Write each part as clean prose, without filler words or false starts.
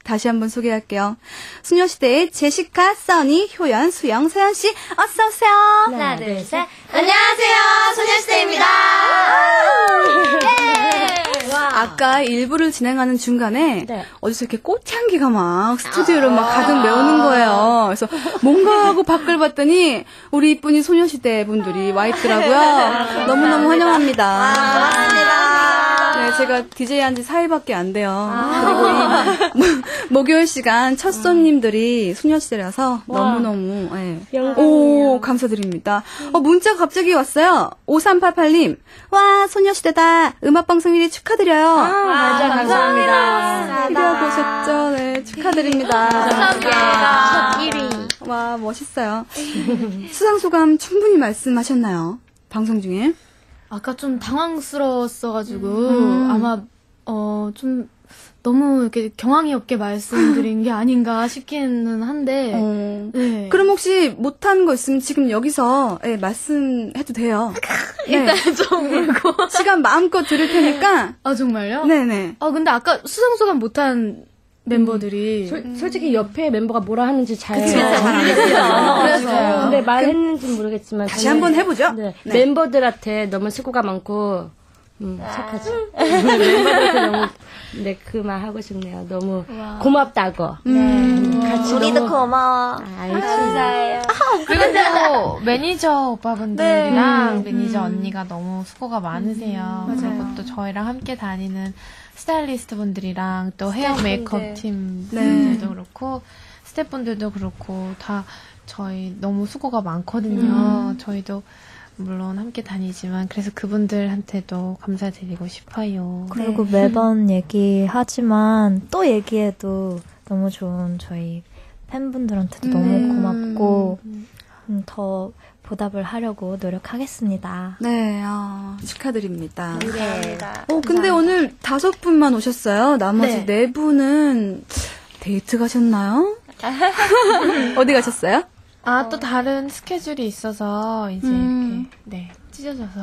다시 한번 소개할게요. 소녀시대의 제시카, 써니, 효연, 수영, 세연씨 어서오세요. 하나, 둘, 셋. 안녕하세요. 소녀시대입니다. 아까 일부를 진행하는 중간에 네. 어디서 이렇게 꽃향기가 막 스튜디오를 막 가득 메우는 거예요. 그래서 뭔가 하고 밖을 봤더니 우리 이쁜이 소녀시대 분들이 와 있더라고요. 너무너무 환영합니다. 감사합니다. 네, 제가 DJ 한 지 4일밖에 안 돼요. 그리고 목요일 시간 첫 손님들이 소녀시대라서 너무너무 오, 감사드립니다. 문자가 갑자기 왔어요. 5388님. 와, 소녀시대다. 음악방송 1위 축하드려요. 맞아, 감사합니다. 1위 하고 오셨죠? 네, 축하드립니다. 감사합니다. 첫 1위. 와, 멋있어요. 수상소감 충분히 말씀하셨나요? 방송 중에? 아까 좀 당황스러웠어가지고 아마 좀 너무 이렇게 경황이 없게 말씀드린 게 아닌가 싶기는 한데 네. 그럼 혹시 못한 거 있으면 지금 여기서 말씀해도 돼요. 일단 좀 울고 시간 마음껏 드릴 테니까. 아 정말요? 네네. 근데 아까 수상소감 못한 멤버들이 솔직히 옆에 멤버가 뭐라 하는지 잘 그래서 근데 말했는지 모르겠지만 다시 한번 해보죠. 네. 멤버들한테 너무 수고가 많고 착하지. 멤버들한테 너무 그 말 하고 싶네요. 너무 고맙다고. 같이 우리도 고마워. 감사해요. 그리고 또 매니저 오빠분들이랑 매니저 언니가 너무 수고가 많으세요. 그리고 또 저희랑 함께 다니는 스타일리스트 분들이랑 또 헤어 메이크업 팀 분들도 그렇고 스태프분들도 그렇고 다 저희 너무 수고가 많거든요. 저희도 물론 함께 다니지만 그래서 그분들한테도 감사드리고 싶어요. 그리고 매번 얘기하지만 또 얘기해도 너무 좋은 저희 팬분들한테도 너무 고맙고 더 보답을 하려고 노력하겠습니다. 네, 축하드립니다. 감사합니다. 근데 오늘 5분만 오셨어요. 나머지 4분은 데이트 가셨나요? 어디 가셨어요? 또 다른 스케줄이 있어서 이제 이렇게 찢어져서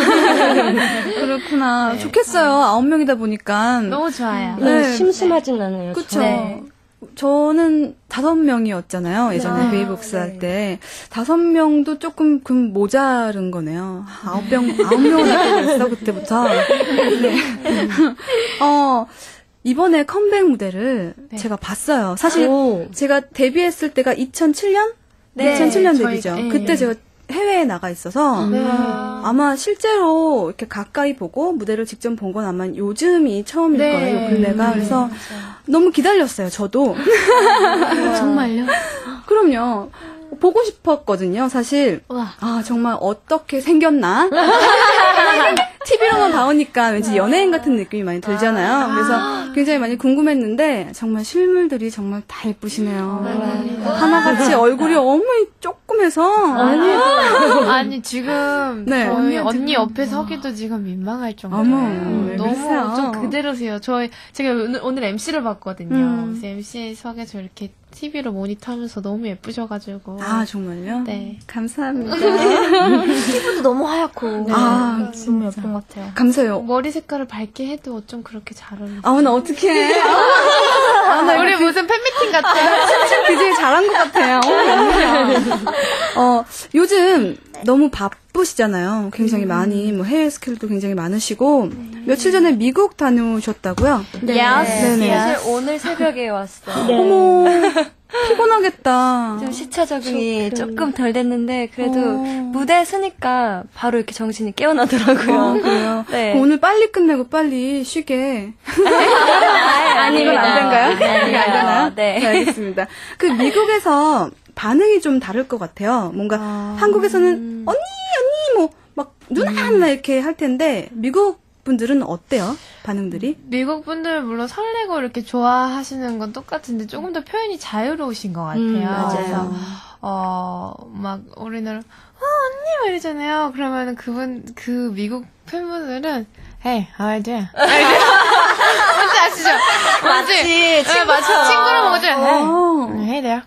그렇구나. 네. 좋겠어요. 9명이다 보니까. 너무 좋아요. 네. 심심하진 않아요. 그쵸. 네. 저는 5명이었잖아요. 예전에 베이복스 할 때. 5명도 조금 모자른 거네요. 9명은 아껴졌어, 그때부터. 네. 이번에 컴백 무대를 제가 봤어요. 사실 제가 데뷔했을 때가 2007년? 네. 2007년 데뷔죠. 그때 제가 해외에 나가 있어서 아마 실제로 이렇게 가까이 보고 무대를 직접 본 건 아마 요즘이 처음일 거예요. 근래가. 그래서 너무 기다렸어요. 저도. 정말요? 그럼요. 보고 싶었거든요, 사실. 정말 어떻게 생겼나? TV로만 봐오니까 왠지 연예인 같은 느낌이 많이 들잖아요. 그래서 굉장히 많이 궁금했는데, 정말 실물들이 정말 다 예쁘시네요. 하나같이 얼굴이 어머 조금해서. 아니 지금 저희 언니 옆에 서기도 지금 민망할 정도예요. 너무 좀 그대로세요. 제가 오늘 MC를 봤거든요. 그래서 MC석에 저 이렇게 TV로 모니터하면서 너무 예쁘셔가지고. 정말요? 네. 감사합니다. 피부도 너무 하얗고. 너무 예쁜 것 같아요. 감사해요. 머리 색깔을 밝게 해도 어쩜 그렇게 잘 어울리세요. 나 어떡해. 우리 무슨 팬미팅 같아. DJ 잘한 것 같아요. 요즘 너무 바쁘시잖아요. 굉장히 많이, 해외 스케줄도 굉장히 많으시고, 며칠 전에 미국 다녀오셨다고요? 네. 사실 오늘 새벽에 왔어요. 어머, 피곤하겠다. 좀 시차 적응이 조금 덜 됐는데 그래도 무대에 서니까 바로 이렇게 정신이 깨어나더라고요. 그래요? 네. 그럼 오늘 빨리 끝내고 빨리 쉬게. 아니, 이건 안 된가요? 이게 안 되나요? 네. 알겠습니다. 그 미국에서 반응이 좀 다를 것 같아요. 뭔가 한국에서는 언니 막 누나 이렇게 할 텐데 미국 분들은 어때요? 반응들이? 미국 분들 물론 설레고 이렇게 좋아하시는 건 똑같은데 조금 더 표현이 자유로우신 것 같아요. 맞아요. 그래서 막 우리는 언니 막 이러잖아요. 그러면 그 미국 팬분들은 Hey, how are you doing? 뭔지 아시죠? 마치 친구랑 먹어줘요. Hey there.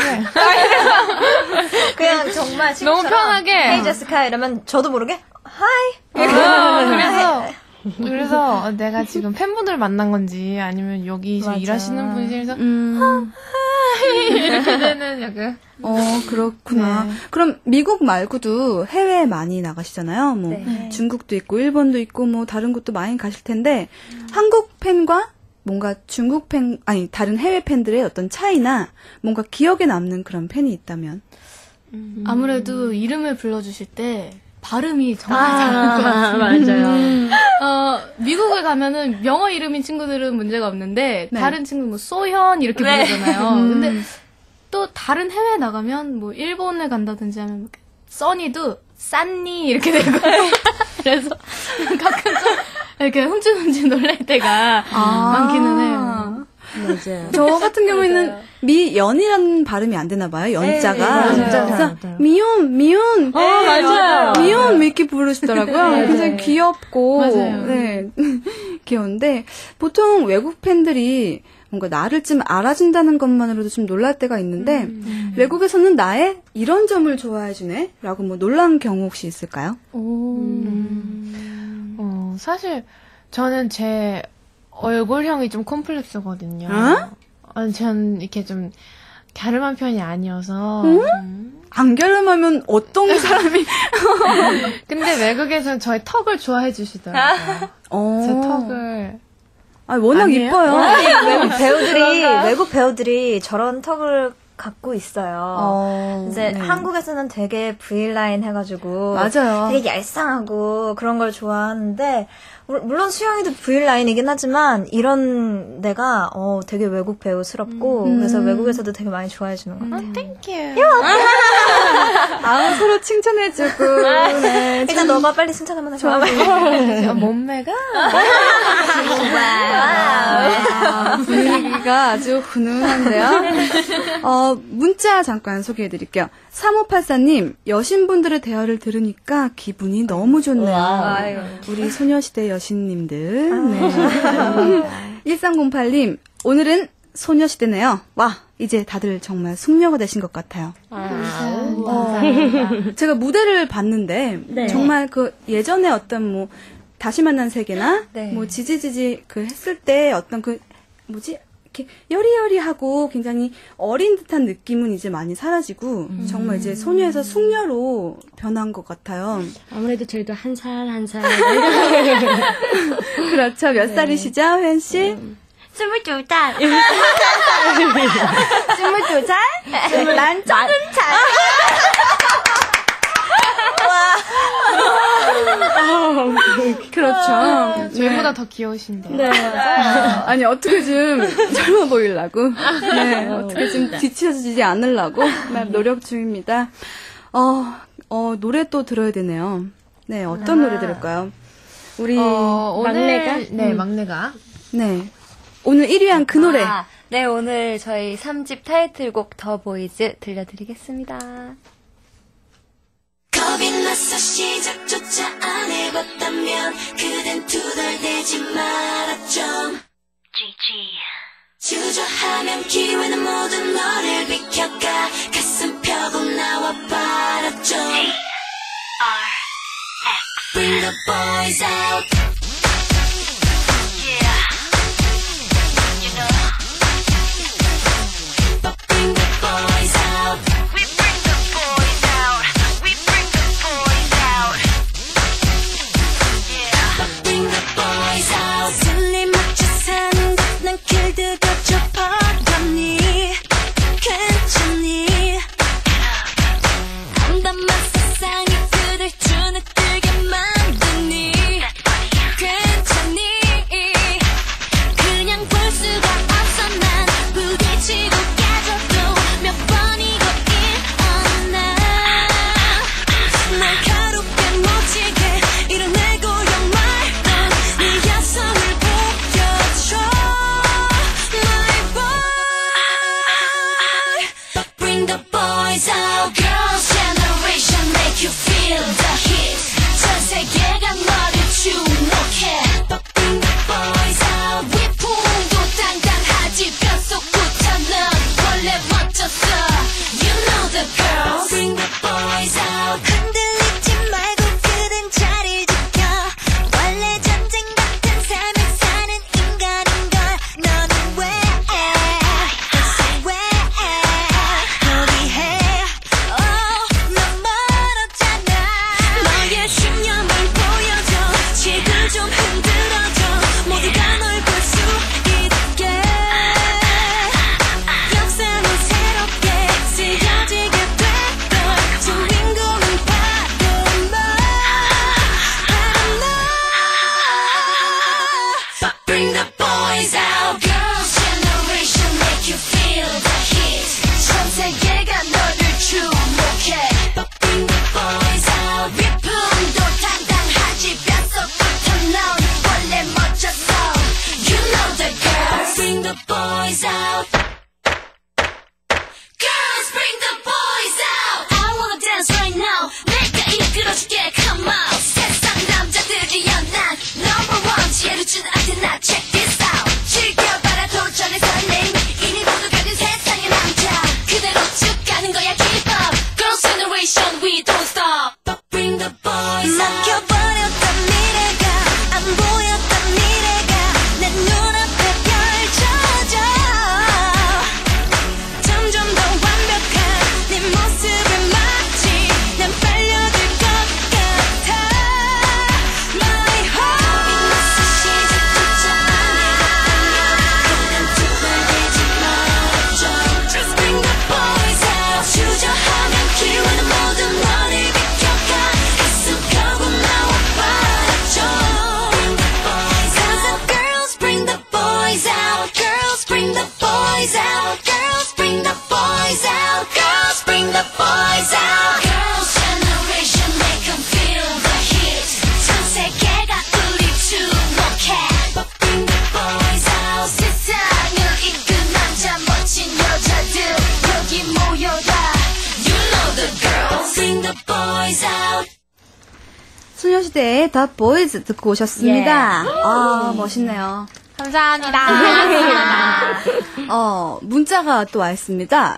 그냥 정말 너무 편하게. Hey Jessica 이러면 저도 모르게 Hi. 그래서 그래서 내가 지금 팬분들 만난 건지 아니면 여기 맞아. 일하시는 분이 그래서 이렇게 되는 약간 그렇구나. 네. 그럼 미국 말고도 해외에 많이 나가시잖아요. 뭐 중국도 있고 일본도 있고 뭐 다른 곳도 많이 가실 텐데 한국 팬과 뭔가 중국 팬 아니 다른 해외 팬들의 어떤 차이나 뭔가 기억에 남는 그런 팬이 있다면 아무래도 이름을 불러주실 때 발음이 정말 잘하는 것 같아요. 맞아요. 미국에 가면은 영어 이름인 친구들은 문제가 없는데 네. 다른 친구 뭐 소현 이렇게 부르잖아요. 근데 또 다른 해외 나가면 뭐 일본에 간다든지 하면 써니도 싼니 이렇게 되고 그래서 가끔 좀 이렇게 흠칫흠칫 놀랄 때가 많기는 해요. 맞아요. 저 같은 경우에는 미연이라는 발음이 안 되나 봐요. 연자가. 맞아요. 그래서 미연. 맞아요. 미연 이렇게 부르시더라고요. 굉장히 귀엽고 맞아요. 네. 귀여운데 보통 외국 팬들이 뭔가 나를 좀 알아준다는 것만으로도 좀 놀랄 때가 있는데 외국에서는 나의 이런 점을 좋아해주네 라고 뭐 놀란 경우 혹시 있을까요? 사실 저는 제 얼굴형이 좀 콤플렉스거든요. 전 이렇게 좀 갸름한 편이 아니어서. 안 갸름하면 어떤 사람이 근데 외국에서는 저의 턱을 좋아해 주시더라고요. 제 턱을. 워낙 아니에요? 이뻐요. 외국 배우들이 저런 턱을 갖고 있어요. 이제 네. 한국에서는 되게 V라인 해가지고 맞아요. 되게 얄쌍하고 그런 걸 좋아하는데 물론 수영이도 V라인이긴 하지만 이런 데가 되게 외국 배우스럽고 그래서 외국에서도 되게 많이 좋아해 주는 것 같아요. 땡큐. 서로 칭찬해주고 네, 일단 너가 빨리 칭찬 한번 해줘. 몸매가? 분위기가 아주 훈훈한데요. 문자 잠깐 소개해드릴게요. 3584님, 여신분들의 대화를 들으니까 기분이 너무 좋네요. 우리 소녀시대 여신님들. 네. 1308님, 오늘은 소녀시대네요. 와, 이제 다들 정말 숙녀가 되신 것 같아요. 제가 무대를 봤는데, 정말 그 예전에 어떤 뭐, 다시 만난 세계나, 뭐, 지지지지 그 했을 때 어떤 그, 이렇게 여리여리하고 굉장히 어린 듯한 느낌은 이제 많이 사라지고 정말 이제 소녀에서 숙녀로 변한 것 같아요. 아무래도 저희도 한 살 한 살. 그렇죠. 몇 살이시죠, 현 씨? 22살. 22살? 난 적은 살. 그렇죠. 저희보다 더 귀여우신데요. 네. 아니, 어떻게 좀 젊어 보이려고. 네, 어떻게 좀 뒤처지지 않으려고 노력 중입니다. 노래 또 들어야 되네요. 네, 어떤 노래 들을까요? 우리, 막내가? 네, 막내가. 네. 오늘 1위한 그 노래. 네, 오늘 저희 3집 타이틀곡 더 보이즈 들려드리겠습니다. 겁이 나서 시작조차 안 해봤다면 그댄 투덜대지 마라 좀 주저하면 기회는 모두 너를 비켜가 가슴 펴고 나와 봐라 좀 Bring the boys out Bring the boys out We bring the boys out We bring the boys out Yeah Bring the boys out 슬림맞춰 사는 듯난 길들여 좁아가니 괜찮니 담담한 세상이 그댈 주눅들게 만드니 bring the boys out. 소녀시대의 The Boys 듣고 오셨습니다. 아, 멋있네요. 감사합니다. 문자가 또 와 있습니다.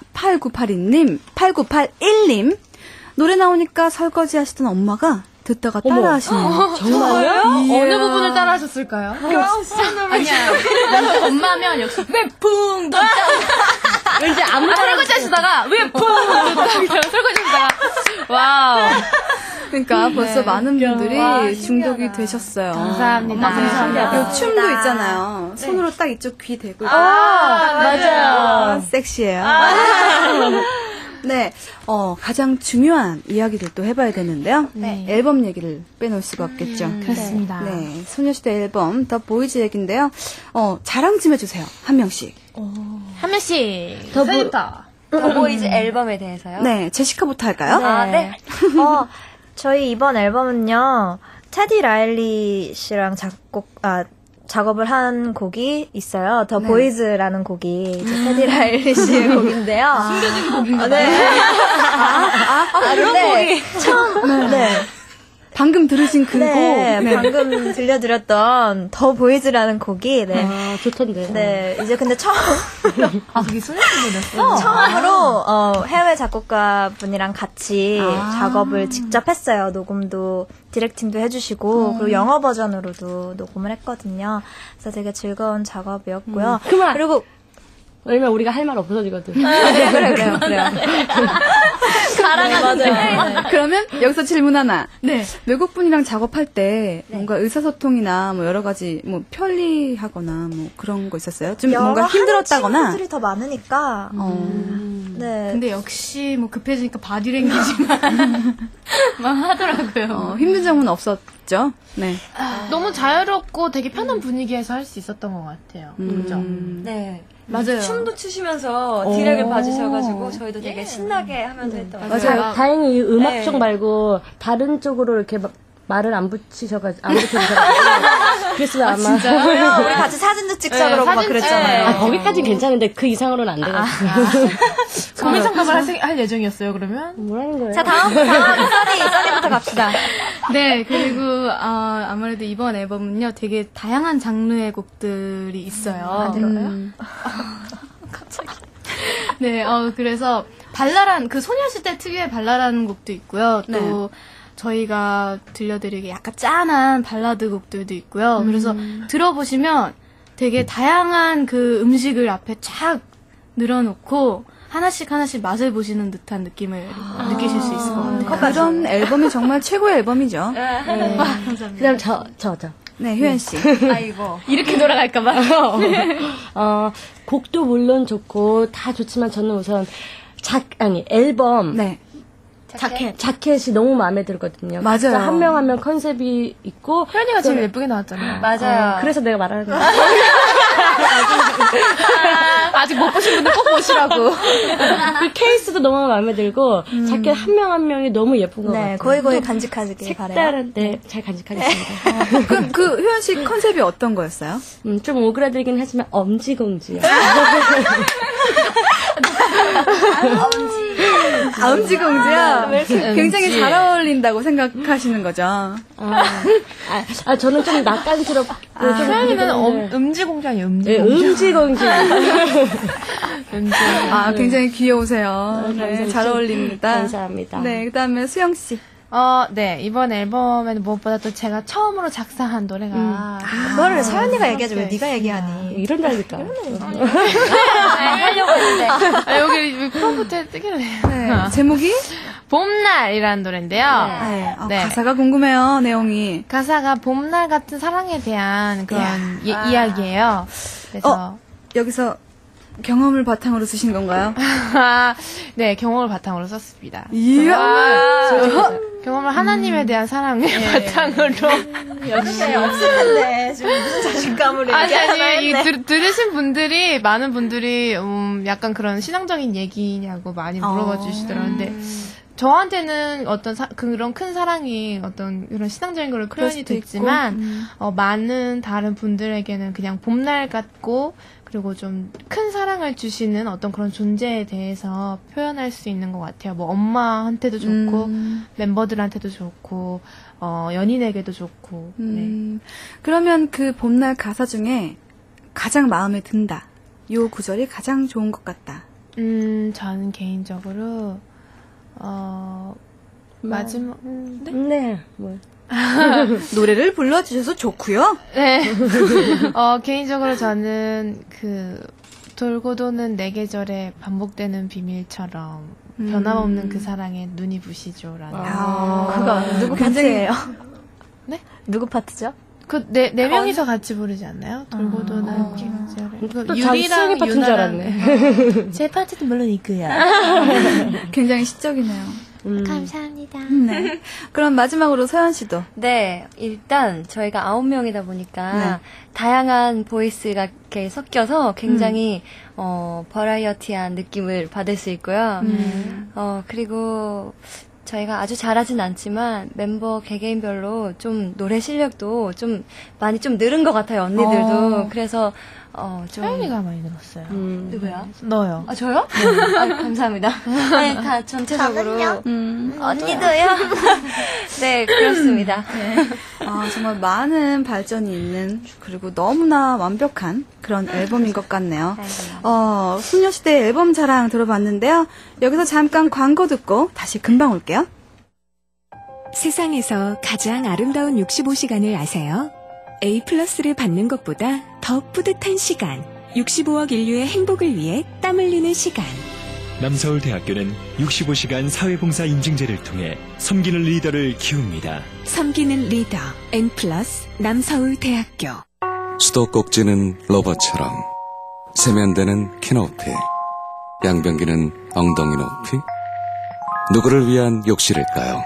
8981님. 노래 나오니까 설거지 하시던 엄마가 듣다가 따라 하시네요. 정말요? 어느 부분을 따라 하셨을까요? 아니야. 먼저 엄마면 역시 왜풍 왠지 아무 설거지 하시다가 왜풍 설거지 하시다가 와우. 그러니까 벌써 많은 분들이 중독이 되셨어요. 감사합니다. 그리고 춤도 있잖아요. 손으로 딱 이쪽 귀 대고. 맞아요. 섹시해요. 네, 가장 중요한 이야기를 또 해봐야 되는데요. 네. 앨범 얘기를 빼놓을 수가 없겠죠. 그렇습니다. 네, 소녀시대 앨범 더 보이즈 얘기인데요. 자랑 좀 해주세요. 한 명씩. 한 명씩. 더 더보이즈 앨범에 대해서요? 네, 제시카부터 할까요? 네. 저희 이번 앨범은요, 테디 라일리 씨랑 작업을 한 곡이 있어요. 더 보이즈라는 곡이 이제 테디 라일리 씨의 곡인데요. 숨겨진 곡인가요? 네. 그런 곡이. 처음, 네. 방금 들으신 그 네, 곡. 네. 방금 들려드렸던 더 보이즈라는 곡이, 네. 좋던데. 네, 이제 근데 그게 소녀시대였어? 처음으로 해외 작곡가 분이랑 같이 작업을 직접 했어요. 녹음도 디렉팅도 해주시고 그리고 영어 버전으로도 녹음을 했거든요. 그래서 되게 즐거운 작업이었고요. 그만. 그리고 왜냐면 우리가 할 말 없어지거든. 그래요. 맞아요. 그러면 여기서 질문 하나. 네. 외국분이랑 작업할 때 뭔가 의사소통이나 뭐 여러 가지 뭐 편리하거나 뭐 그런 거 있었어요? 좀 뭔가 힘들었다거나. 친구들이 더 많으니까. 네. 근데 역시 뭐 급해지니까 바디랭귀지만 막 하더라고요. 힘든 점은 없었죠? 네. 너무 자유롭고 되게 편한 분위기에서 할 수 있었던 것 같아요. 그죠? 네. 맞아요. 춤도 추시면서 디렉을 봐주셔가지고 저희도 되게 신나게 하면서 했던 것 같아요. 맞아요. 다행히 이 음악 쪽 말고 다른 쪽으로 이렇게 말을 안 붙이셔가지고. 그래서 아마. 진짜요? 우리 같이 사진도 찍자 그러고 막 그랬잖아요. 거기까진 괜찮은데 그 이상으로는 안 돼가지고. 고민 상담을 할 예정이었어요, 그러면? 뭐라는 거예요? 자, 다음 써니부터 갑시다. 네, 그리고 아무래도 이번 앨범은요, 되게 다양한 장르의 곡들이 있어요. 갑자기. 네, 그래서 발랄한, 그 소녀시대 특유의 발랄한 곡도 있고요. 또 저희가 들려드리기 약간 짠한 발라드 곡들도 있고요. 그래서 들어보시면 되게 다양한 그 음식을 앞에 쫙 늘어놓고 하나씩 맛을 보시는 듯한 느낌을 느끼실 수 있을 것 같아요. 그런 앨범이 정말 최고의 앨범이죠. 감사합니다. 그 다음 저. 네, 효연씨. 아이고. 이렇게 돌아갈까봐. 곡도 물론 좋고 다 좋지만 저는 우선 앨범. 네. 자켓이 너무 마음에 들거든요. 맞아요. 한 명 한 명 컨셉이 있고. 효연이가 제일 예쁘게 나왔잖아요. 맞아요. 그래서 내가 말하는 거야. 아직 못 보신 분들 꼭 보시라고. 그 케이스도 너무 마음에 들고 자켓 한 명 한 명이 너무 예쁜 것 네, 같아요. 거의 간직하길 바래요. 색다른, 잘 간직하겠습니다. 그럼 그 효연씨 컨셉이 어떤 거였어요? 좀 오그라들긴 하지만 엄지공주요. 엄지공주요? 굉장히 잘 어울린다고 생각하시는 거죠? 저는 좀 낯간스럽고. 효연이는 음지공주 아니에요, 음지공주. 굉장히 귀여우세요. 네, 잘 어울립니다. 감사합니다. 네, 그 다음에 수영씨. 네. 이번 앨범에는 무엇보다 또 제가 처음으로 작사한 노래가. 그거를 서연이가 얘기하지 왜 네가 얘기하니. 이런다니까. 하려고 했는데. 여기 프롬프트에 뜨기로 해요. 네, 제목이? 봄날이라는 노래인데요. 네. 가사가 궁금해요, 내용이. 가사가 봄날 같은 사랑에 대한 그런 이야기예요. 그래서 여기서 경험을 바탕으로 쓰신 건가요? 네, 경험을 바탕으로 썼습니다. 이야! 경험을 하나님에 대한 사랑을 바탕으로. 역시 없을 텐데 지금 무슨 자신감으로 얘기하나 아니, 했네. 들으신 분들이, 많은 분들이, 약간 그런 신앙적인 얘기냐고 많이 물어봐 주시더라고요. 근데, 저한테는 어떤 그런 큰 사랑이 어떤 그런 신앙적인 걸로 표현이 됐지만, 많은 다른 분들에게는 그냥 봄날 같고, 그리고 좀 큰 사랑을 주시는 어떤 그런 존재에 대해서 표현할 수 있는 것 같아요. 뭐 엄마한테도 좋고 멤버들한테도 좋고 연인에게도 좋고. 네. 그러면 그 봄날 가사 중에 가장 마음에 든다. 요 구절이 가장 좋은 것 같다. 저는 개인적으로 마지막 네. 뭐. 노래를 불러주셔서 좋고요. 네. 개인적으로 저는 돌고 도는 내 계절에 반복되는 비밀처럼 변함없는 그 사랑에 눈이 부시죠라는. 그거 누구 파트예요? 네? 누구 파트죠? 네 명이서 같이 부르지 않나요? 돌고 도는 계절에. 또 유리랑 파트인 줄 알았네. 제 파트도 물론 있고요. 굉장히 시적이네요. 감사합니다. 네. 그럼 마지막으로 서연 씨도. 네, 일단 저희가 9명이다 보니까 다양한 보이스가 이렇게 섞여서 굉장히 버라이어티한 느낌을 받을 수 있고요. 그리고 저희가 아주 잘하진 않지만 멤버 개개인별로 좀 노래 실력도 좀 많이 좀 늘은 것 같아요, 언니들도. 그래서 좀 서연이가 많이 늘었어요. 누구야? 너요. 아, 저요? 아, 감사합니다. 아니, 다 전체적으로. 언니도요? 네, 그렇습니다. 정말 많은 발전이 있는, 그리고 너무나 완벽한 그런 앨범인 것 같네요. 소녀시대 앨범 자랑 들어봤는데요. 여기서 잠깐 광고 듣고 다시 금방 올게요. 세상에서 가장 아름다운 65시간을 아세요? A+를 받는 것보다 더 뿌듯한 시간. 65억 인류의 행복을 위해 땀 흘리는 시간. 남서울대학교는 65시간 사회봉사 인증제를 통해 섬기는 리더를 키웁니다. 섬기는 리더 N+ 남서울대학교. 수도꼭지는 로봇처럼, 세면대는 키 높이, 양변기는 엉덩이 높이. 누구를 위한 욕실일까요?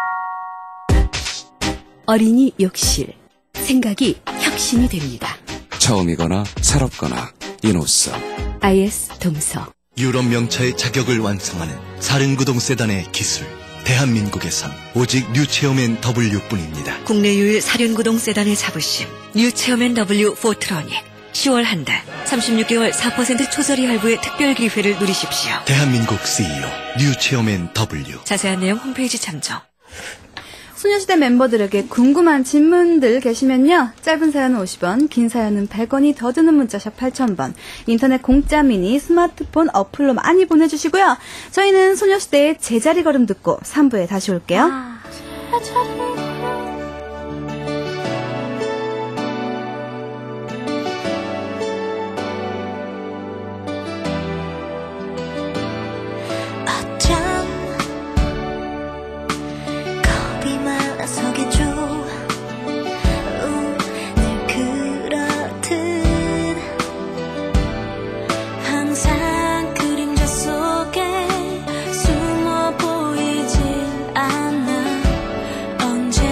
어린이 욕실. 생각이 혁신이 됩니다. 처음이거나 새롭거나 이노서. IS 동서. 유럽 명차의 자격을 완성하는 사륜구동 세단의 기술. 대한민국에선 오직 뉴체어맨 W뿐입니다. 국내 유일 사륜구동 세단의 자부심. 뉴체어맨 W 포트로닉. 10월 한 달 36개월 4% 초저리 할부의 특별 기회를 누리십시오. 대한민국 CEO 뉴체어맨 W. 자세한 내용 홈페이지 참조. 소녀시대 멤버들에게 궁금한 질문들 계시면요. 짧은 사연은 50원, 긴 사연은 100원이 더 드는 문자샵 8000번, 인터넷 공짜 미니, 스마트폰 어플로 많이 보내주시고요. 저희는 소녀시대의 제자리 걸음 듣고 3부에 다시 올게요. 숨어 보이질 않아. 언제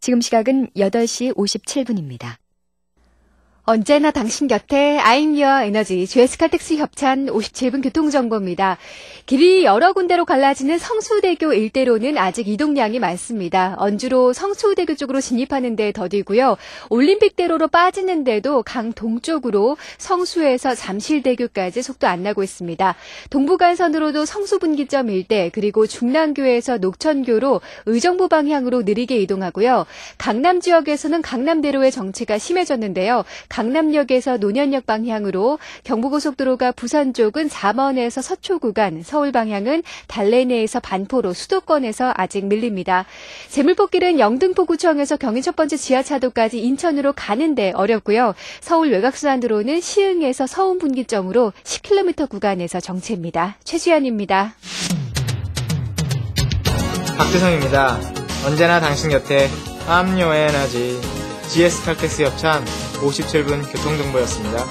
지금 시각은 8시 57분입니다. 언제나 당신 곁에 I'm Your Energy GS칼텍스 협찬 57분 교통정보입니다. 길이 여러 군데로 갈라지는 성수대교 일대로는 아직 이동량이 많습니다. 언주로 성수대교 쪽으로 진입하는 데 더디고요. 올림픽대로로 빠지는 데도 강 동쪽으로 성수에서 잠실대교까지 속도 안 나고 있습니다. 동부간선으로도 성수분기점 일대 그리고 중랑교에서 녹천교로 의정부 방향으로 느리게 이동하고요. 강남 지역에서는 강남대로의 정체가 심해졌는데요. 강남역에서 논현역 방향으로 경부고속도로가 부산 쪽은 잠원에서 서초 구간, 서울 방향은 달래내에서 반포로 수도권에서 아직 밀립니다. 제물포길은 영등포구청에서 경인 첫 번째 지하차도까지 인천으로 가는데 어렵고요. 서울 외곽순환도로는 시흥에서 서운 분기점으로 10km 구간에서 정체입니다. 최주연입니다. 박대성입니다. 언제나 당신 곁에 I'm Your Energy GS칼텍스 협찬 57분 교통정보였습니다.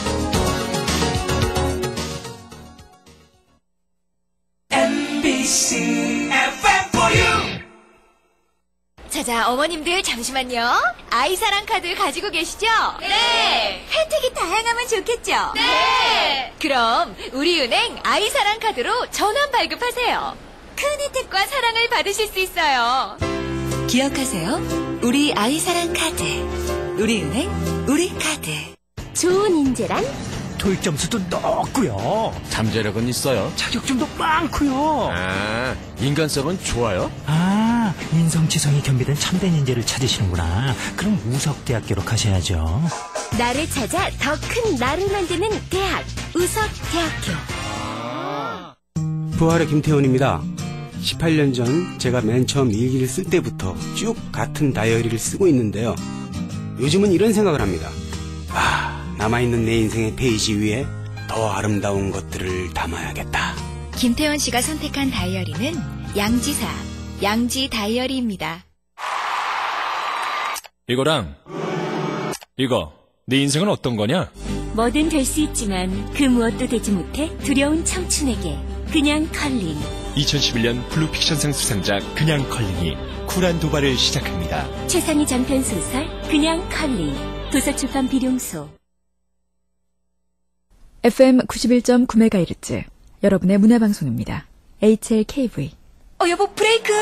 MBC FM4U 자자, 어머님들 잠시만요. 아이사랑 카드 가지고 계시죠? 네. 혜택이 다양하면 좋겠죠? 네. 그럼 우리은행 아이사랑 카드로 전환 발급하세요. 큰 혜택과 사랑을 받으실 수 있어요. 기억하세요. 우리 아이사랑 카드. 우리은행, 우리 카드. 좋은 인재란? 토익 점수도 높고요. 잠재력은 있어요. 자격증도 많고요. 아, 인간성은 좋아요. 아, 인성지성이 겸비된 참된 인재를 찾으시는구나. 그럼 우석대학교로 가셔야죠. 나를 찾아 더 큰 나를 만드는 대학, 우석대학교. 부활의 김태훈입니다. 18년 전 제가 맨 처음 일기를 쓸 때부터 쭉 같은 다이어리를 쓰고 있는데요. 요즘은 이런 생각을 합니다. 남아있는 내 인생의 페이지 위에 더 아름다운 것들을 담아야겠다. 김태원 씨가 선택한 다이어리는 양지사, 양지 다이어리입니다. 이거랑 이거 네 인생은 어떤 거냐? 뭐든 될 수 있지만 그 무엇도 되지 못해 두려운 청춘에게 그냥 컬링. 2011년 블루픽션상 수상자 그냥 컬링이 쿨한 도발을 시작합니다. 최상위 장편 소설 그냥 컬링. 도서출판 비룡소. FM 91.9MHz 여러분의 문화방송입니다. HLKV. 여보, 브레이크!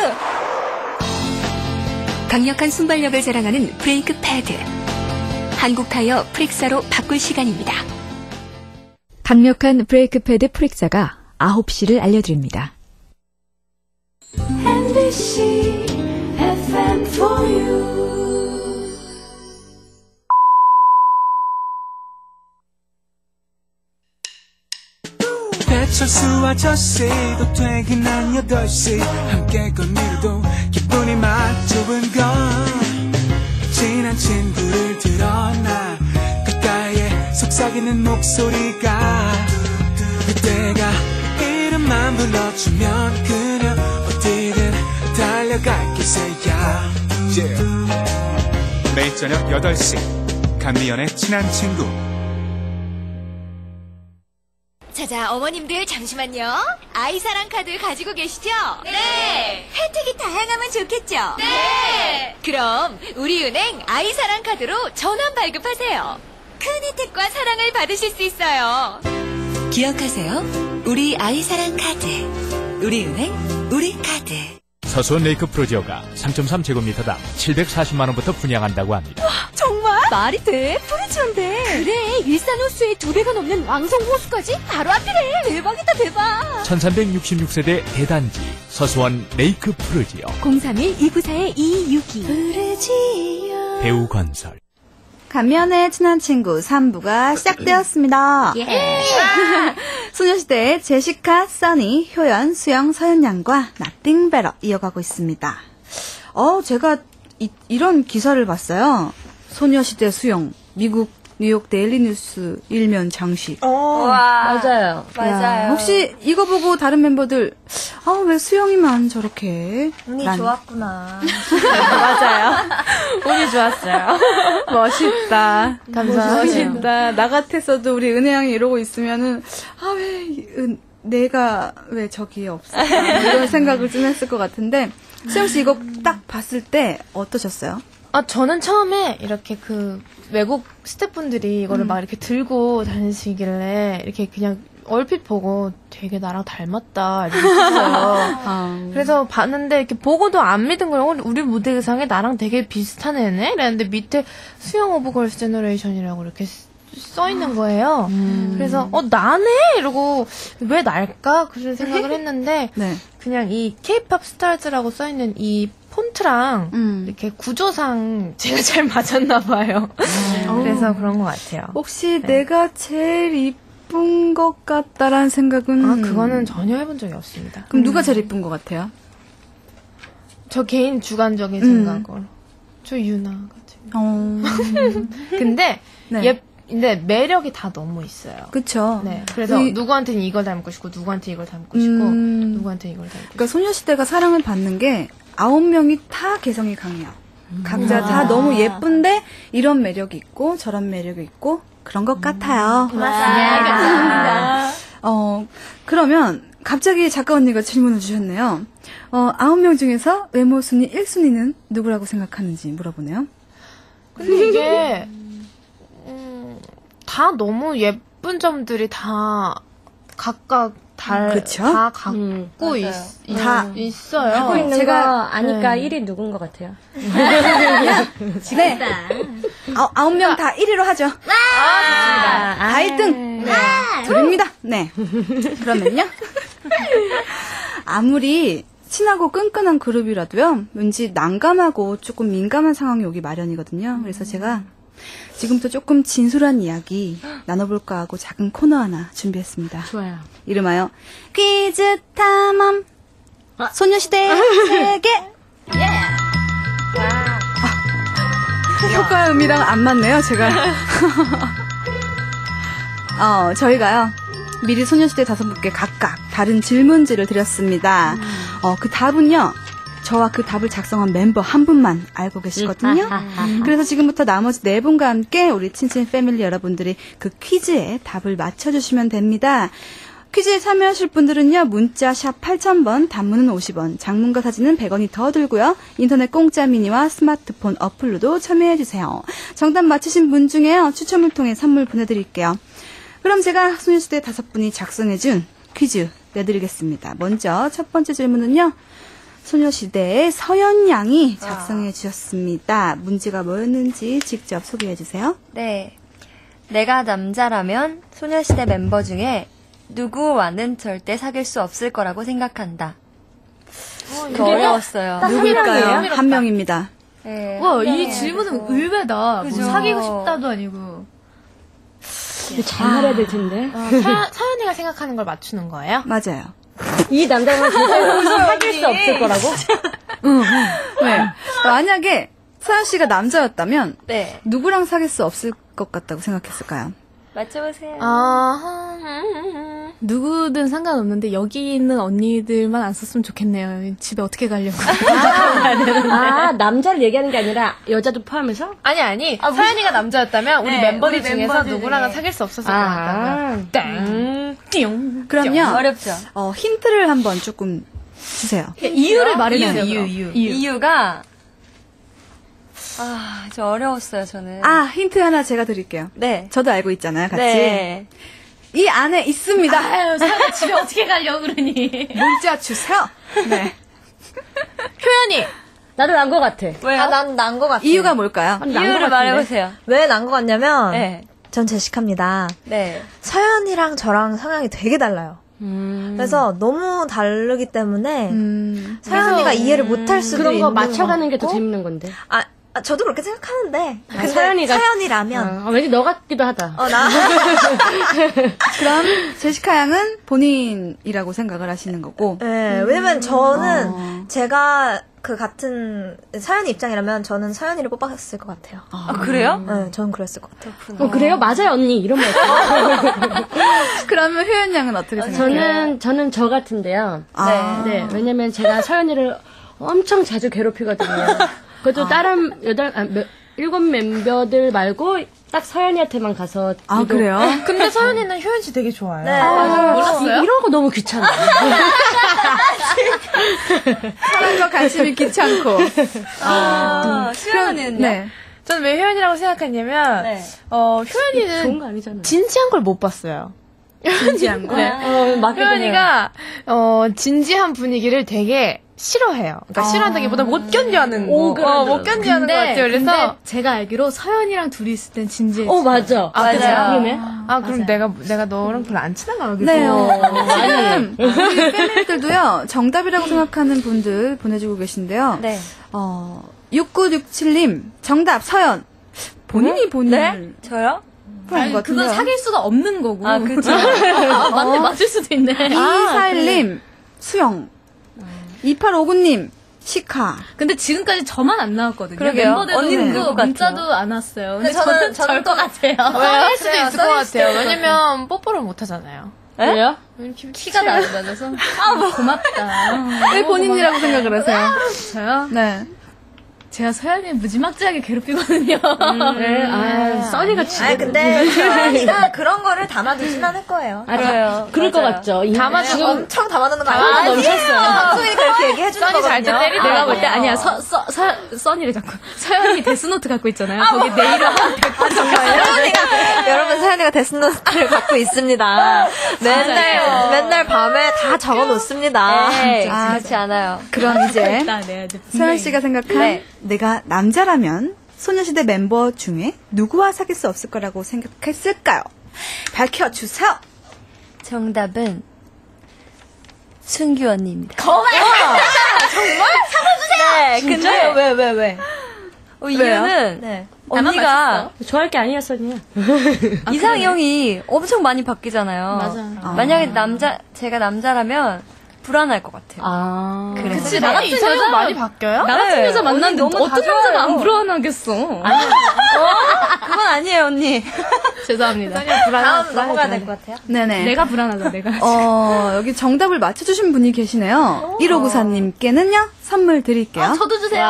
강력한 순발력을 자랑하는 브레이크 패드. 한국 타이어 프릭사로 바꿀 시간입니다. 강력한 브레이크 패드 프릭사가 9시를 알려드립니다. MBC FM4U 배철수와 저씨도 퇴근한 8시 함께 걸미도 기분이 막 좋은 건 친한 친구를 들어나 귓가에 속삭이는 목소리가 그때가 이름만 불러주면 그냥 어디든 달려갈게서야 매일 저녁 8시 감미연의 친한 친구. 자자, 어머님들 잠시만요. 아이사랑 카드 가지고 계시죠? 네. 혜택이 다양하면 좋겠죠? 네. 그럼 우리은행 아이사랑 카드로 전환 발급하세요. 큰 혜택과 사랑을 받으실 수 있어요. 기억하세요. 우리 아이사랑 카드. 우리은행, 우리 카드. 서수원 레이크 프로지오가 3.3제곱미터당 740만 원부터 분양한다고 합니다. 정말? 말이 돼? 프리지온데. 그래, 일산 호수의 2배가 넘는 왕성 호수까지 바로 앞이래. 대박이다, 대박. 1366세대 대단지 서수원 레이크 프로지오. 031-294-2262. 프리지오. 배우건설. 감면의 친한 친구 3부가 시작되었습니다. 예. 소녀시대의 제시카, 써니, 효연, 수영, 서연 양과 Nothing Better 이어가고 있습니다. 제가 이런 기사를 봤어요. 소녀시대 수영, 미국 뉴욕 데일리뉴스 일면 장식. 맞아요. 맞아요. 혹시 이거 보고 다른 멤버들 왜 수영이만 저렇게 운이 좋았구나. 맞아요. 운이 좋았어요. 멋있다. 감사합니다. 멋있다. 나 같았어도 우리 은혜 양이 이러고 있으면은 내가 왜 저기에 없을까 이런 생각을 좀 했을 것 같은데 수영 씨 이거 딱 봤을 때 어떠셨어요? 저는 처음에 이렇게 그 외국 스태프분들이 이거를 막 이렇게 들고 다니시길래 이렇게 그냥 얼핏 보고 되게 나랑 닮았다 이렇게 했어요. 그래서 봤는데 이렇게 보고도 안 믿은 거예요. 우리 무대 의상에 나랑 되게 비슷한 애네? 이랬는데 밑에 수영 오브 걸스 제너레이션이라고 이렇게 써 있는 거예요. 그래서 나네? 이러고 왜 날까? 그런 생각을 했는데 네. 그냥 이 K-pop 스타즈라고 써 있는 이 폰트랑 이렇게 구조상 제가 잘 맞았나 봐요. 그래서 그런 것 같아요. 혹시 내가 제일 이쁜 것 같다라는 생각은? 그거는 전혀 해본 적이 없습니다. 그럼 누가 제일 이쁜 것 같아요? 저 개인 주관적인 생각으로. 저 유나 같은. 근데 네. 근데 매력이 다 너무 있어요. 그쵸. 네. 그래서 누구한테는 이걸 닮고 싶고, 누구한테 이걸 닮고 싶고, 누구한테 이걸 닮고 싶고. 그러니까 소녀시대가 사랑을 받는 게 9명이 다 개성이 강해요. 각자 다 너무 예쁜데 이런 매력이 있고 저런 매력이 있고 그런 것 같아요. 감사합니다. 그러면 갑자기 작가 언니가 질문을 주셨네요. 9명 중에서 외모 순위 1순위는 누구라고 생각하는지 물어보네요. 근데 이게 다 너무 예쁜 점들이 다 각각 다 갖고 있어요. 갖고 있는 제가 거 아니까 1위 누군 것 같아요. 네. 9명 다 1위로 하죠. 좋습니다. 다 1등. 네. 드립니다. 네. 그러면요. 아무리 친하고 끈끈한 그룹이라도요, 왠지 난감하고 조금 민감한 상황이 오기 마련이거든요. 그래서 제가 지금부터 조금 진솔한 이야기 나눠볼까 하고 작은 코너 하나 준비했습니다. 좋아요. 이름하여 퀴즈 탐험 소녀시대 세계. 효과 음이랑 안 맞네요, 제가. 저희가요, 미리 소녀시대 5분께 각각 다른 질문지를 드렸습니다. 그 답은요, 저와 그 답을 작성한 멤버 한 분만 알고 계시거든요. 그래서 지금부터 나머지 4분과 함께 우리 친친 패밀리 여러분들이 그 퀴즈에 답을 맞춰주시면 됩니다. 퀴즈에 참여하실 분들은요, 문자 샵 8000번, 단문은 50원, 장문과 사진은 100원이 더 들고요. 인터넷 공짜 미니와 스마트폰 어플로도 참여해주세요. 정답 맞히신 분 중에요, 추첨을 통해 선물 보내드릴게요. 그럼 제가 소녀시대 5분이 작성해준 퀴즈 내드리겠습니다. 먼저 첫 번째 질문은요, 소녀시대의 서연 양이 작성해 주셨습니다. 문제가 뭐였는지 직접 소개해 주세요. 네. 내가 남자라면 소녀시대 멤버 중에 누구와는 절대 사귈 수 없을 거라고 생각한다. 이거 어려웠어요. 누굴까요? 한 명입니다. 네, 와, 이 질문은 의외다. 그죠? 뭐 사귀고 싶다도 아니고. 잘 말해야 될 텐데. 서연이가 생각하는 걸 맞추는 거예요? 맞아요. 이 남자는 절대 사귈 수 없을 거라고? 네. 만약에 서연 씨가 남자였다면 네. 누구랑 사귈 수 없을 것 같다고 생각했을까요? 맞춰보세요. 누구든 상관없는데 여기 있는 언니들만 안 썼으면 좋겠네요. 집에 어떻게 가려고. 남자를 얘기하는 게 아니라 여자도 포함해서? 아니. 서연이가 남자였다면 우리 멤버들 중에서 누구랑은 사귈 수 없었을 것 같다. 땡. 띵. 그럼요. 어렵죠. 힌트를 한번 조금 주세요. 이유를 말해주세요. 이유가 저 어려웠어요, 저는. 힌트 하나 제가 드릴게요. 네. 저도 알고 있잖아요, 같이. 네. 이 안에 있습니다. 아유, 서연아 집에 어떻게 가려고 그러니. 문자 주세요. 네. 효연이. 나도 난 것 같아. 왜요? 난 것 같아. 이유가 뭘까요? 이유를 말해보세요. 왜 난 것 같냐면, 네. 전 제시카입니다. 네. 서연이랑 저랑 성향이 되게 달라요. 그래서 너무 다르기 때문에 서연이가 이해를 못할 수도 그런 있는 거 맞춰가는 게 더 거. 재밌는 건데. 저도 그렇게 생각하는데. 근데 서연이라면. 왠지 너 같기도 하다. 그럼 제시카 양은 본인이라고 생각을 하시는 거고. 네, 왜냐면 저는 제가 그 같은 서연이 입장이라면 저는 서연이를 뽑았을 것 같아요. 그래요? 네, 저는 그랬을 것 같아요. 그래요? 맞아요, 언니. 이런 말. 그러면 효연 양은 어떻게 생각해요? 저는 저 같은데요. 네. 왜냐면 제가 서연이를 엄청 자주 괴롭히거든요. 그것도 다른 7 멤버들 말고 딱 서연이한테만 가서. 아, 그래요? 근데 서연이는 효연 씨 되게 좋아요. 네. 몰랐어요? 이런 거 너무 귀찮아. 사랑과 관심이 귀찮고. 수연이는요? 네. 저는 왜 효연이라고 생각했냐면, 효연이는 좋은 거 아니잖아요. 진지한 걸 못 봤어요. 진지한 거? 네. 효연이가, 효연이가, 진지한 분위기를 되게 싫어해요. 그러니까 싫어한다기보다 못 견뎌하는 못 견뎌하는 것 같아요. 그래서 근데 제가 알기로 서연이랑 둘이 있을 땐 진지해. 맞아. 맞아요. 그러네. 그럼 내가 너랑 별로 안 친한가 보겠어. 네. 지금 우리 팬들도요 정답이라고 생각하는 분들 보내주고 계신데요. 네. 6967님 정답 서연. 본인이 본인을 네? 저요? 아니, 그건 사귈 수가 없는 거고. 아, 그쵸. 맞네, 맞을 수도 있네. 2241님 수영. 2859님 시카. 근데 지금까지 저만 안 나왔거든요. 그러게요. 언니는 멤버들도 누구 같아요? 문자도 안 왔어요. 근데 저는 저럴 것 같아요. 할 수도 있을 것 같아요. 왜냐면 뽀뽀를 못 하잖아요. 왜요? 키가 낮아서. 고맙다. 왜 본인이라고 생각을 하세요? 저요? 네. 제가 서연이 무지막지하게 괴롭히거든요. 네. 써니가 진짜. 근데 서연이가 그런 거를 담아두진 않을 거예요. 그래요. 그럴 것 같죠. 지금 엄청 담아두는 거 담아 아니에요? 넘쳤어요. 방송이 그렇게 얘기해주는 써니 잘 거거든요. 때 때리더라고요. 내가 볼 때 아니야. 써니를 자꾸 서연이 데스노트 갖고 있잖아요. 거기 내 이름 한 100번 서연이가 여러분 서연이가 데스노트를 갖고 있습니다. 맨날 밤에 다 적어놓습니다. 네, 그렇지 않아요. 그럼 이제 내야 돼. 서연 씨가 생각한 네. 내가 남자라면 소녀시대 멤버 중에 누구와 사귈 수 없을 거라고 생각했을까요? 밝혀주세요. 정답은 순규 언니입니다. 정말? 네, 근데 왜? 이유는 네. 언니가 좋아할 게 아니었었냐. 이상형이 엄청 많이 바뀌잖아요. 맞아. 만약에 제가 남자라면 불안할 것 같아요. 그래서 그치, 나 같은 이상형 여자 많이 바뀌어요? 나 같은 네, 여자 만났는데 언니 너무 어떤 다 남자가 좋아요. 안 불안하겠어. 그건 아니에요, 언니. 죄송합니다. 다음 넘어가야 될 것 같아요. 네네. 내가 불안하다, 내가. 여기 정답을 맞춰주신 분이 계시네요. 1594님께는요, 선물 드릴게요. 저도 주세요.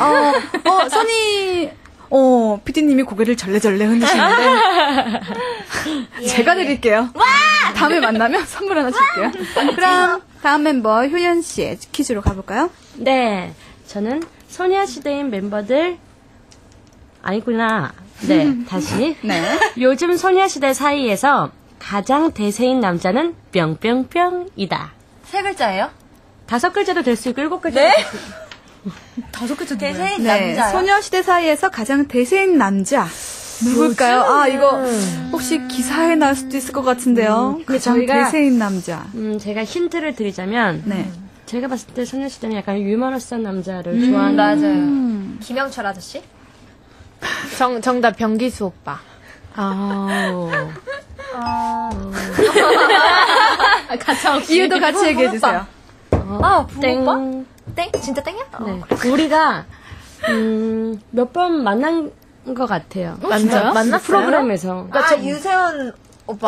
써니, 피디님이 고개를 절레절레 흔드시는데. 제가 드릴게요. 다음에 만나면 선물 하나 줄게요. 그럼, 다음 멤버 효연 씨의 퀴즈로 가볼까요? 네. 저는 소녀시대인 멤버들, 아니구나. 네, 다시. 네. 요즘 소녀시대 사이에서 가장 대세인 남자는 뿅뿅뿅이다. 3글자예요? 5글자도 될 수 있고 7글자도 네? 될 수 있고. 5글자 대세인 네. 남자요? 소녀시대 사이에서 가장 대세인 남자. 누굴까요? 이거 혹시 기사에 나올 수도 있을 것 같은데요. 가장 저희가- 대세인 남자. 제가 힌트를 드리자면, 네. 제가 봤을 때 소녀시대는 약간 유머러스한 남자를 좋아하는. 맞아요. 김영철 아저씨? 정답 병기수 오빠. 이유도 같이 얘기해주세요. 땡. 땡? 진짜 땡이야? 네. 우리가, 몇 번 만난 것 같아요. 만났어요? 프로그램에서. 유세훈 오빠.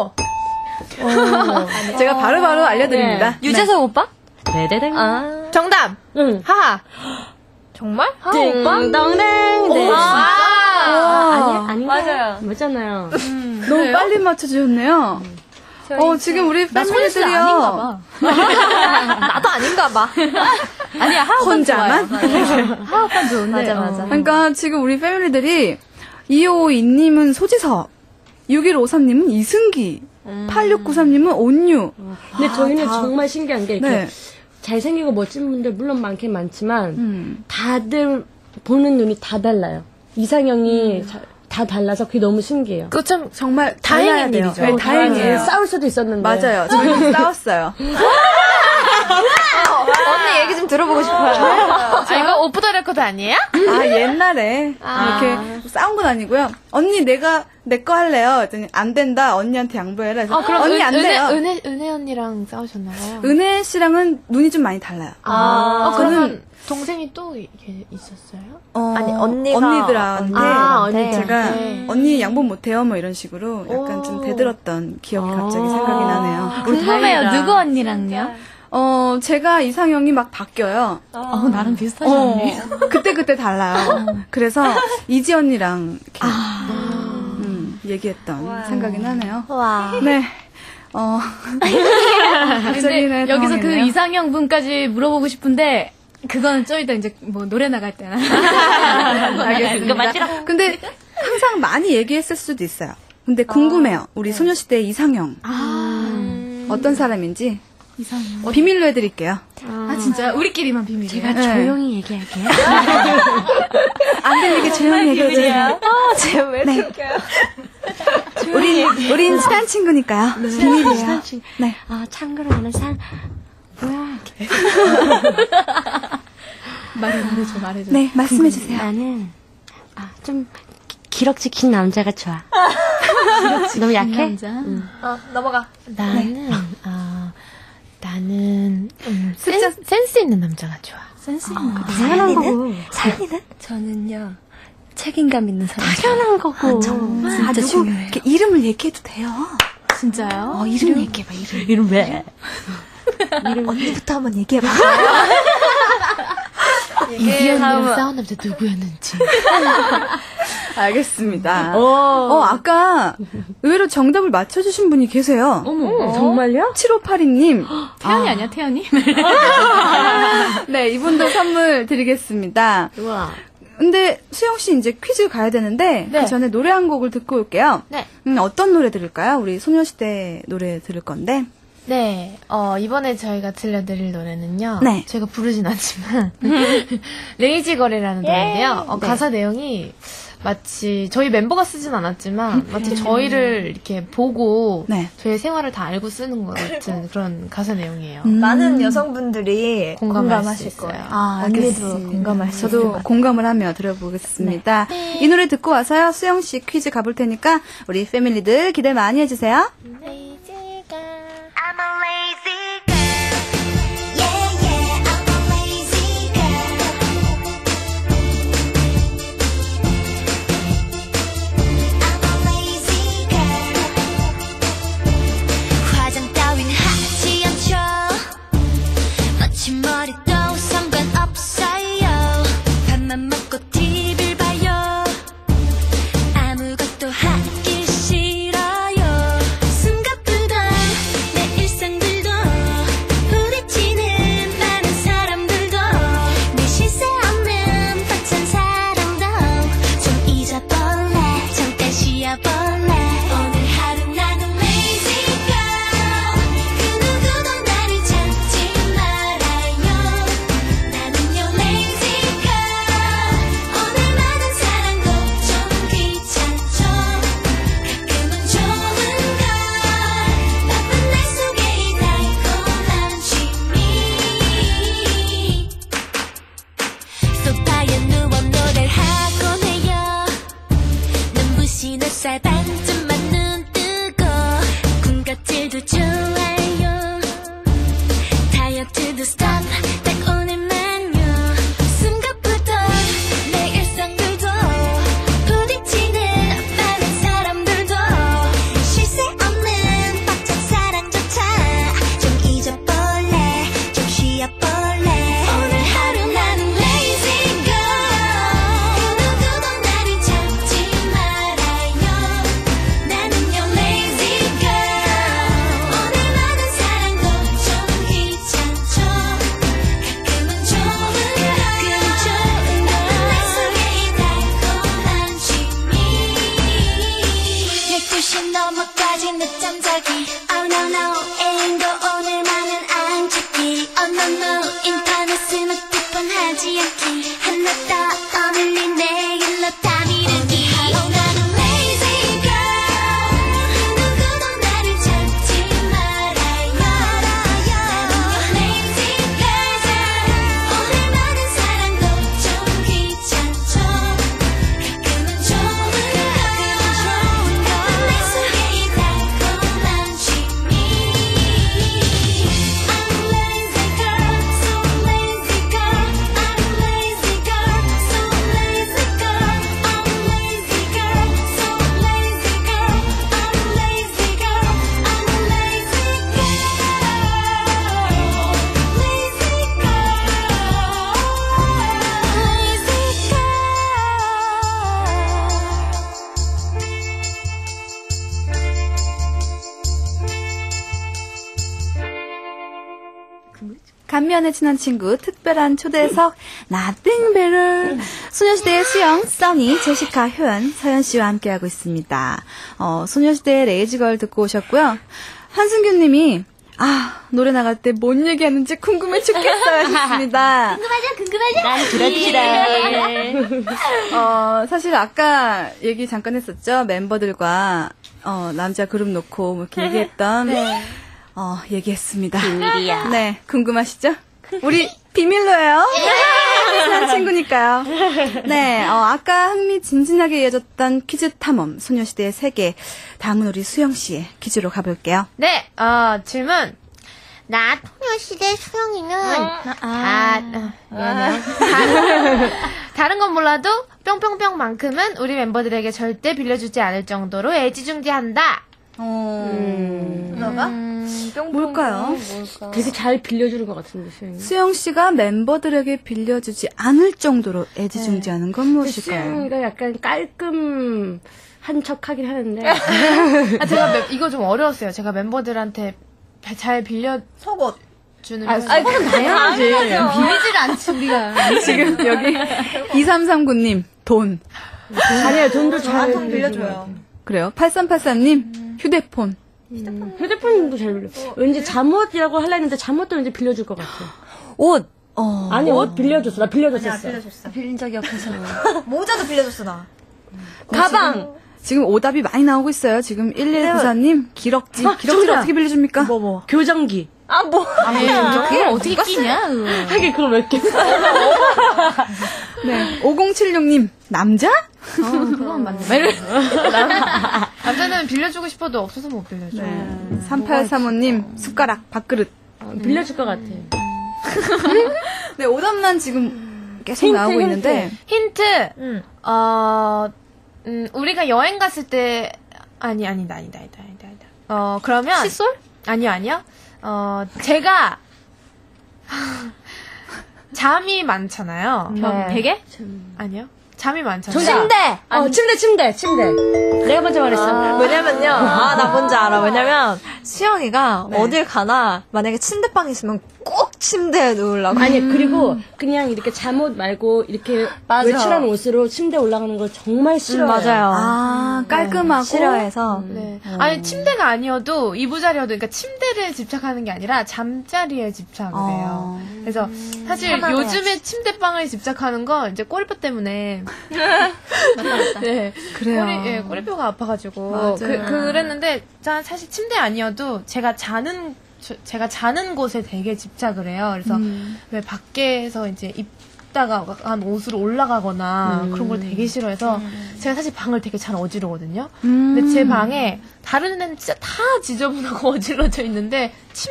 제가 바로바로 알려드립니다. 네. 유재석 오빠? 네네네. 정답. 응. 하하. 정말? 띵동댕. 네. 아니, 맞아요. 맞잖아요. 너무 빨리 맞춰주셨네요. 지금 우리 팬분들이요. 아닌가 봐. 나도 아닌가 봐. 아니야, 하하반 혼자만? 하하반 좋은데. 맞아. 그러니까 지금 우리 패밀리들이 2552님은 소지섭, 6153님은 이승기, 8693님은 온유. 근데 저희는 정말 신기한 게 이렇게 네. 잘생기고 멋진 분들 물론 많긴 많지만 다들 보는 눈이 다 달라요. 이상형이 다 달라서 그게 너무 신기해요. 그거 참 정말 다행인 달라야 돼요. 일이죠. 네, 다행이에요. 싸울 수도 있었는데. 맞아요. 저희 싸웠어요. 언니 얘기 좀 들어보고 싶어요. 이거 오프 더 레코드 아니에요? 옛날에 이렇게 싸운 건 아니고요. 언니 내 거 할래요. 했더니 안 된다. 언니한테 양보해라. 그래서 그럼 언니 안 돼요. 은혜 언니랑 싸우셨나봐요. 은혜 씨랑은 눈이 좀 많이 달라요. 그러면 동생이 또 이렇게 있었어요? 아니, 언니가. 언니들한테 제가 네. 언니 양보 못해요. 뭐 이런 식으로 약간 좀 대들었던 기억이 갑자기 생각이 나네요. 궁금해요. 누구 언니랑요? 제가 이상형이 막 바뀌어요. 나랑 비슷하지 않니? 그때 달라요. 그래서 이지 언니랑 이렇게 얘기했던 생각이 나네요. 네. 근데 여기서 그 이상형 분까지 물어보고 싶은데 그건 좀 이따 이제 뭐 노래 나갈 때나. 알겠습니다. 근데 항상 많이 얘기했을 수도 있어요. 근데 궁금해요. 우리 소녀시대의 이상형. 어떤 사람인지. 이상형. 비밀로 해드릴게요. 진짜 우리끼리만 비밀이에요. 제가 조용히 얘기할게요. 안 들리게 조용히 얘기해주세요. 제가 왜 들켜요? 우린 친한 친구니까요. 비밀이에요. 친한 친구. 네. 참고로 나는 뭐야? 말해줘. 네, 말씀해주세요. 나는 좀 기록 지킨 남자가 좋아. 너무 약해? 남자? 넘어가. 나는 센스 있는 남자가 좋아. 센스 있는 남자. 당연한 거고. 살리는? 저는요. 책임감 있는 사람. 당연한 거고. 진짜 누구 중요해요. 이렇게 이름을 얘기해도 돼요. 진짜요? 이름 얘기해봐, 이름. 이름 왜? 언니부터 한번 얘기해봐. 이기현이랑 싸운 남자 누구였는지. 알겠습니다. 아까 의외로 정답을 맞춰주신 분이 계세요. 정말요? 7582님. 태연이 아니야, 태연이? 네, 이분도 선물 드리겠습니다. 우와. 근데 수영씨 이제 퀴즈 가야 되는데 그 전에 노래 한 곡을 듣고 올게요. 네. 어떤 노래 들을까요? 우리 소녀시대 노래 들을 건데. 네, 이번에 저희가 들려드릴 노래는요. 네. 제가 부르진 않지만, 레이지 거리라는 노래인데요. 가사 내용이 마치, 저희 멤버가 쓰진 않았지만, 마치 저희를 이렇게 보고, 저희 생활을 다 알고 쓰는 것 같은 그런 가사 내용이에요. 많은 여성분들이 공감하실 수 있어요. 거예요. 언니도 공감할 수 저도 있어요. 공감을 하며 들어보겠습니다. 이 노래 듣고 와서요, 수영씨 퀴즈 가볼 테니까, 우리 패밀리들 기대 많이 해주세요. I'm a lazy girl. Yeah, yeah, I'm a lazy girl. I'm a lazy girl. 화장 따윈 하지 않죠. 거침머리도 상관없어요. 밥만 먹고 TV를 봐요. 아무것도 하기 싫어요. 숨가쁘던 내 일상들도 부딪히는 많은 사람들도 내 시세 없는 벅찬 사랑도 좀 잊어볼래. 잠깐 쉬어볼래. 오늘 하루 나는 lazy girl. 그 누구도 나를 찾지 말아요. 나는요 lazy girl. 오늘 많은 사랑도 좀 귀찮죠. 가끔은 좋은 걸. 바쁜 날 속에 이 달콤한 취미. 소파에 누워 노래를 하곤 해요. 눈부신 햇살 반쯤만 눈 뜨고 군것질도 좋아요. 다이어트도 스톱 딱 오늘만요. 숨가쁘던 내 일상들도 부딪히는 많은 사람들도 쉴새 없는 벅찬 사랑조차 좀 잊어볼래. 좀 쉬어볼래. 오늘 하루 나는 lazy girl. 그 누구도 나를 찾지 말아요. 나는요 lazy girl. 오늘 많은 사랑도 좀 귀찮죠. 가끔은 좋은 걸. 날 속에 이 달콤한 취미. 12시 넘어까지 늦잠 자기. Oh no no 애인도 오늘만은 안 찾기. Oh no no 인터넷은 어떻건 하지 않기. 하나 더 떠밀린 내일로 다 미루기. 나는 lazy girl. 누구도 나를 찾지 말아요. 나는요 lazy girl. 오늘 많은 사랑도 좀 귀찮죠. 가끔은 좋은 걸. 날 속에 이 달콤한 취미. I'm lazy girl, so lazy girl. I'm lazy girl, so lazy girl. 간면에 친한 친구 특별한 초대석 Nothing Better 소녀시대의 수영, 써니, 제시카, 효연, 서연 씨와 함께하고 있습니다. 소녀시대의 레이지걸 듣고 오셨고요. 한승균 님이 노래 나갈 때 뭔 얘기하는지 궁금해 죽겠어요 하셨습니다. 궁금하죠? 난 그렇지라. 사실 아까 얘기 잠깐 했었죠. 멤버들과 남자 그룹 놓고 뭐 이렇게 얘기했던 얘기했습니다. 비밀이야. 네, 궁금하시죠? 우리 비밀로예요. 친한 친구니까요. 네, 아까 흥미진진하게 이어졌던 퀴즈 탐험 소녀시대의 세계. 다음은 우리 수영 씨의 퀴즈로 가볼게요. 네, 질문. 나 소녀시대 수영이는 미안해. 다른 건 몰라도 뿅뿅뿅만큼은 우리 멤버들에게 절대 빌려주지 않을 정도로 애지중지한다. 뭐가? 뭘까요? 되게 잘 빌려주는 것 같은데, 수영이. 수영 씨가 멤버들에게 빌려주지 않을 정도로 애지중지하는 건 무엇일까요? 수영이가 약간 깔끔한 척 하긴 하는데. 제가 이거 좀 어려웠어요. 제가 멤버들한테 잘 빌려 속옷 주는 속옷은 당연하지. 빌리질 않지 우리가. 지금 여기 2339님 돈. 아니에요, 돈도 잘 돈 빌려줘요. 그래요? 8383님 휴대폰. 휴대폰도 잘 빌려. 왠지 잠옷이라고 하려 했는데 잠옷도 왠지 빌려줄 것 같아. 옷. 아니, 옷 빌려줬어. 나 빌려줬었어. 빌린 적이 없어서. 모자도 빌려줬어 나. 가방. 지금 오답이 많이 나오고 있어요. 지금 1194님 기럭지. 기럭지를 어떻게 빌려줍니까? 뭐. 교정기. 그게 어떻게 끼냐? 하긴 그럼 몇 개. 네. 5076님 남자? 그건 맞네. 남자는 빌려주고 싶어도 없어서 못 빌려줘. 네. 3835님 숟가락, 밥그릇. 빌려줄 것 같아. 네, 오답만 지금 계속 나오고 있는데. 힌트. 우리가 여행 갔을 때 아니다. 그러면 칫솔? 아니요. 제가 잠이 많잖아요. 네. 베개? 아니요. 잠이 많잖아요. 침대. 내가 먼저 말했어. 왜냐면요. 나 뭔지 알아. 왜냐면 수영이가 어딜 가나 만약에 침대방 있으면 꼭 침대에 누우려고. 아니, 그리고 그냥 이렇게 잠옷 말고 이렇게 외출한 옷으로 침대에 올라가는 걸 정말 싫어해요. 맞아요. 깔끔하고. 싫어해서. 네. 아니, 침대가 아니어도 이부자리여도 그러니까 침대를 집착하는 게 아니라 잠자리에 집착을 해요. 그래서 사실 요즘에 침대방을 집착하는 건 이제 꼬리뼈 때문에 네. 그래요. 꼬리뼈가 아파가지고 그랬는데 사실 침대 아니어도 제가 자는 곳에 되게 집착을 해요. 그래서 왜 밖에서 이제 입다가 한 옷으로 올라가거나 그런 걸 되게 싫어해서 제가 사실 방을 되게 잘 어지르거든요. 근데 제 방에 다른 데는 진짜 다 지저분하고 어질러져 있는데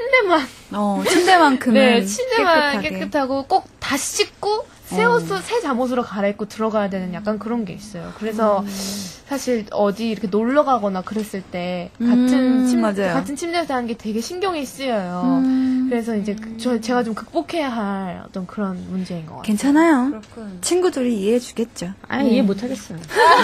침대만큼은 네, 침대만 깨끗하고 꼭 다 씻고 새 잠옷으로 갈아입고 들어가야 되는 약간 그런 게 있어요. 그래서 사실 어디 이렇게 놀러 가거나 그랬을 때 같은 침대에서 자는 게 되게 신경이 쓰여요. 그래서 이제 제가 좀 극복해야 할 어떤 그런 문제인 것 같아요. 괜찮아요. 친구들이 이해해 주겠죠. 이해 못 하겠어요.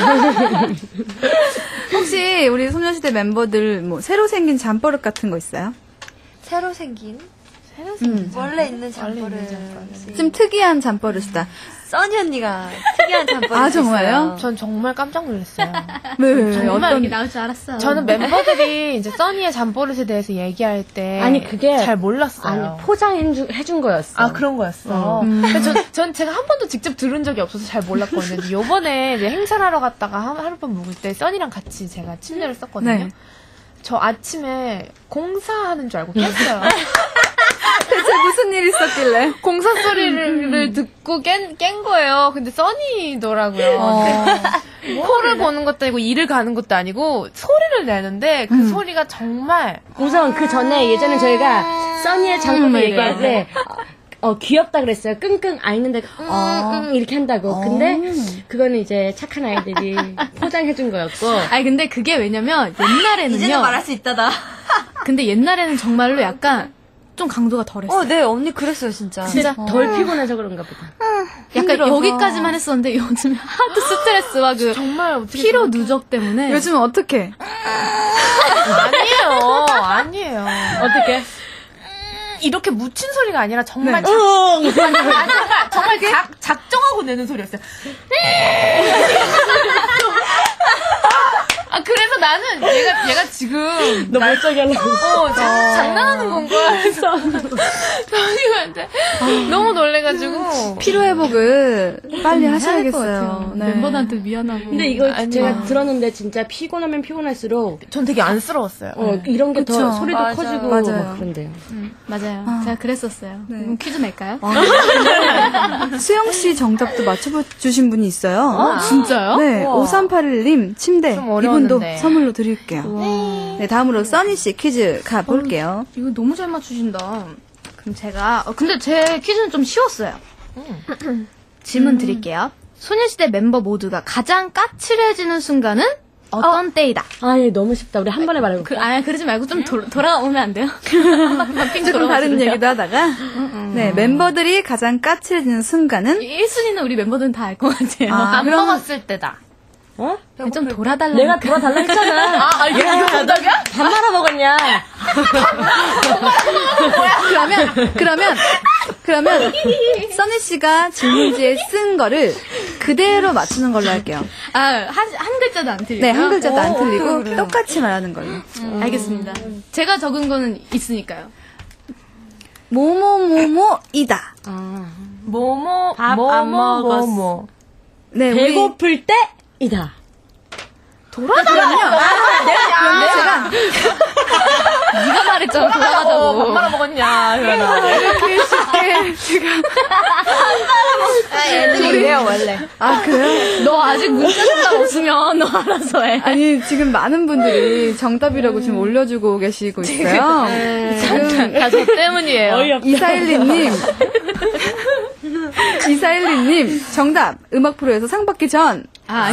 혹시 우리 소녀시대 멤버들 뭐 새로 생긴 잠버릇 같은 거 있어요? 새로 생긴 원래 있는 잠버릇. 좀 특이한 잠버릇이다. 써니 언니가 특이한 잠버릇. 정말요? 전 정말 깜짝 놀랐어요. 왜? 정말 이렇게 나올 줄 알았어. 저는 멤버들이 이제 써니의 잠버릇에 대해서 얘기할 때 그게 잘 몰랐어요. 포장해준 거였어. 그런 거였어. 전 제가 한 번도 직접 들은 적이 없어서 잘 몰랐거든요. 요번에 이제 행사를 하러 갔다가 하룻밤 묵을 때 써니랑 같이 제가 침대를 썼거든요. 네. 저 아침에 공사하는 줄 알고 깼어요. 대체 무슨 일이 있었길래? 공사 소리를 듣고 깬 거예요. 근데 써니더라고요. 코를 보는 것도 아니고 이를 가는 것도 아니고 소리를 내는데 그 소리가 정말 우선 그 전에 예전에 저희가 써니의 장르를 얘기할 때 귀엽다 그랬어요. 끙끙 앓는데 이렇게 한다고. 근데 그거는 이제 착한 아이들이 포장해준 거였고. 근데 그게 왜냐면 옛날에는요. 이제는 말할 수 있다다. 근데 옛날에는 정말로 약간 좀 강도가 덜했어요. 네, 언니 그랬어요, 진짜. 덜 피곤해서 그런가 보다. 약간 여기까지만 했었는데 요즘에 하도 스트레스와 정말 피로 누적 때문에. 요즘은 어떻게? 아니에요. 어떻게? 이렇게 묻힌 소리가 아니라 정말 정말 작정하고 내는 소리였어요. 그래서 나는 얘가 지금 너 멀쩡히 하려고 장난하는 건가 해서 저희한테 너무 놀래가지고 피로회복을 빨리 하셔야겠어요. 네. 멤버들한테 미안하고. 근데 이거 제가 들었는데 진짜 피곤하면 피곤할수록 전 되게 안쓰러웠어요. 이런 게 더 소리도 맞아요. 커지고 맞아요. 막 그런데요. 맞아요. 제가 그랬었어요. 네. 퀴즈 낼까요? 수영 씨 정답도 맞춰주신 분이 있어요. 진짜요? 네, 우와. 5381님 침대 좀 이분도 어려웠는데. 선물로 드릴게요. 네, 다음으로 써니 씨 퀴즈 가볼게요. 이거 너무 잘 맞추신다. 그럼 제가 근데 제 퀴즈는 좀 쉬웠어요. 질문 드릴게요. 소녀시대 멤버 모두가 가장 까칠해지는 순간은 어떤 때이다? 아예 너무 쉽다. 우리 한 번에 말해볼까? 그러지 말고 좀 돌아오면 안 돼요? 조금 다른 얘기도 하다가 네, 멤버들이 가장 까칠해지는 순간은 1순위는 우리 멤버들은 다 알 것 같아요. 안 먹었을 때다. 어? 좀 돌아달라. 내가 돌아달라 했잖아. 이거 정답이야? 밥 말아 먹었냐? 그러면 써니 씨가 질문지에 쓴 거를 그대로 맞추는 걸로 할게요. 한 글자도 안 틀리고. 네, 한 글자도 안 틀리고 똑같이 말하는 걸로. 알겠습니다. 제가 적은 거는 있으니까요. 뭐뭐뭐뭐이다. 뭐뭐 밥 안 먹었어. 뭐뭐. 네, 배고플 때이다. 그러면 제가 네가 말했잖아. 돌아가자고. 밥 말아 먹었냐? 이렇게 쉽게 제가 애들이 이래요 원래. 그래요? 너 아직 문자 정답 없으면 너 알아서 해. 아니 지금 많은 분들이 정답이라고 지금 올려주고 계시고 있어요. 지금 다 저 때문이에요. 이사일리님 정답 음악 프로에서 상 받기 전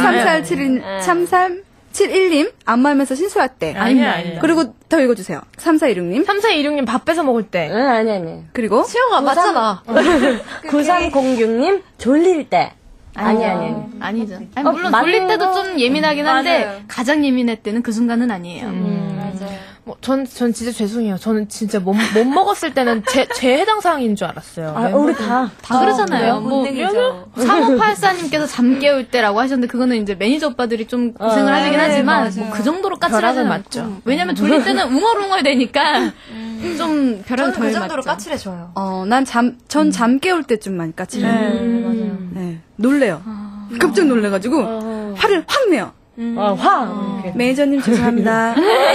3371님 안마하면서 신수할 때 아닙니다. 그리고 더 읽어주세요. 3416님 3426님 밥 뺏어 먹을 때. 아니. 그리고 수영아 맞잖아. 9306님 졸릴 때. 아니. 아니죠. 물론 졸릴 때도 좀 예민하긴 한데 맞아요. 가장 예민할 때는 그 순간은 아니에요. 맞아요. 전 진짜 죄송해요. 저는 진짜 못 먹었을 때는 제 해당 사항인 줄 알았어요. 우리 다 그러잖아요. 뭐 3584님께서 잠 깨울 때라고 하셨는데 그거는 이제 매니저 오빠들이 좀 고생을 하시긴 하지만 뭐 그 정도로 까칠하진 벼락은 않죠. 맞죠. 왜냐면 졸릴 때는 웅얼웅얼 되니까 좀 벼락을 저는 덜 그 정도로 맞죠. 까칠해져요. 전 잠 깨울 때 좀 많이 까칠해요. 맞아요. 네, 놀래요. 깜짝 놀래가지고 화를 확 내요. 매니저님 죄송합니다.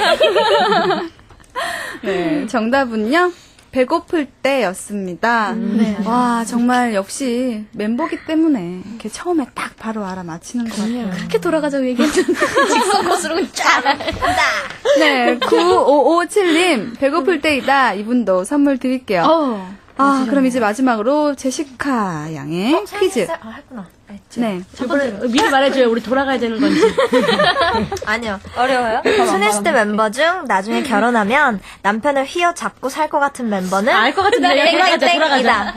네, 정답은요. 배고플 때였습니다. 와, 정말 역시 멤버기 때문에 이렇게 처음에 딱 바로 알아맞히는 것 같아요. 그렇게 돌아가자고 얘기했는데 직선 코스로 쫙 네, 9557님 배고플 때이다. 이분도 선물 드릴게요. 그럼 이제 마지막으로 제시카 양의 퀴즈. 했구나. 네. 미리 말해줘요. 우리 돌아가야 되는 건지. 아니요. 어려워요? 소녀시대 멤버 중 나중에 결혼하면 남편을 휘어잡고 살 것 같은 멤버는 알 것 같은데. 돌아가자.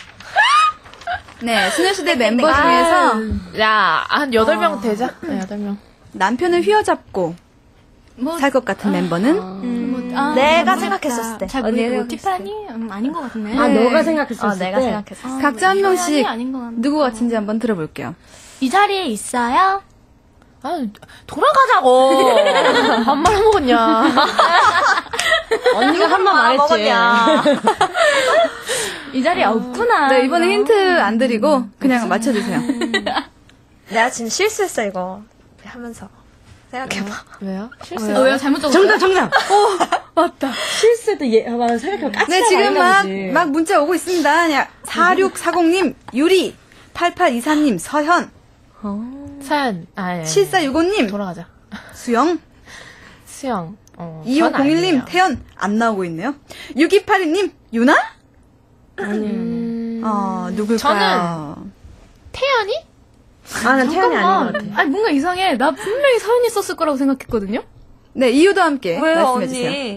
네, 소녀시대 멤버 중에서 한 8명 되자. 네, 8명. 남편을 휘어잡고 살 것 같은 멤버는 내가 생각했었을 때. 잘 모르겠고 티파니? 아닌 것 같네. 너가 생각했었을 때. 내가 생각했었어. 각자 한 명씩 아닌 것 같네. 누구 같은지 한번 들어볼게요. 이 자리에 있어요? 돌아가자고. 밥 말아 먹었냐. 언니가 한 번 말했지. 이 자리에 없구나. 네, 이번에 힌트 안 드리고 그냥 맞춰주세요. 내가 지금 실수했어 이거 하면서 생각해봐. 왜요? 왜요? 잘못 적었어요? 정답. 맞다. 실수도 생각해보면 까칠하다. 네, 지금 막 문자 오고 있습니다. 4640님, 유리, 8824님, 서현, 사연. 7465님, 돌아가자. 수영, 2501님, 태연, 안 나오고 있네요. 6282님, 유나? 누굴까요? 저는 태연이? 난 태연이 아닌 것 같아. 아니, 뭔가 이상해. 나 분명히 서연이 썼을 거라고 생각했거든요? 네, 이유도 함께 왜요, 말씀해주세요. 언니?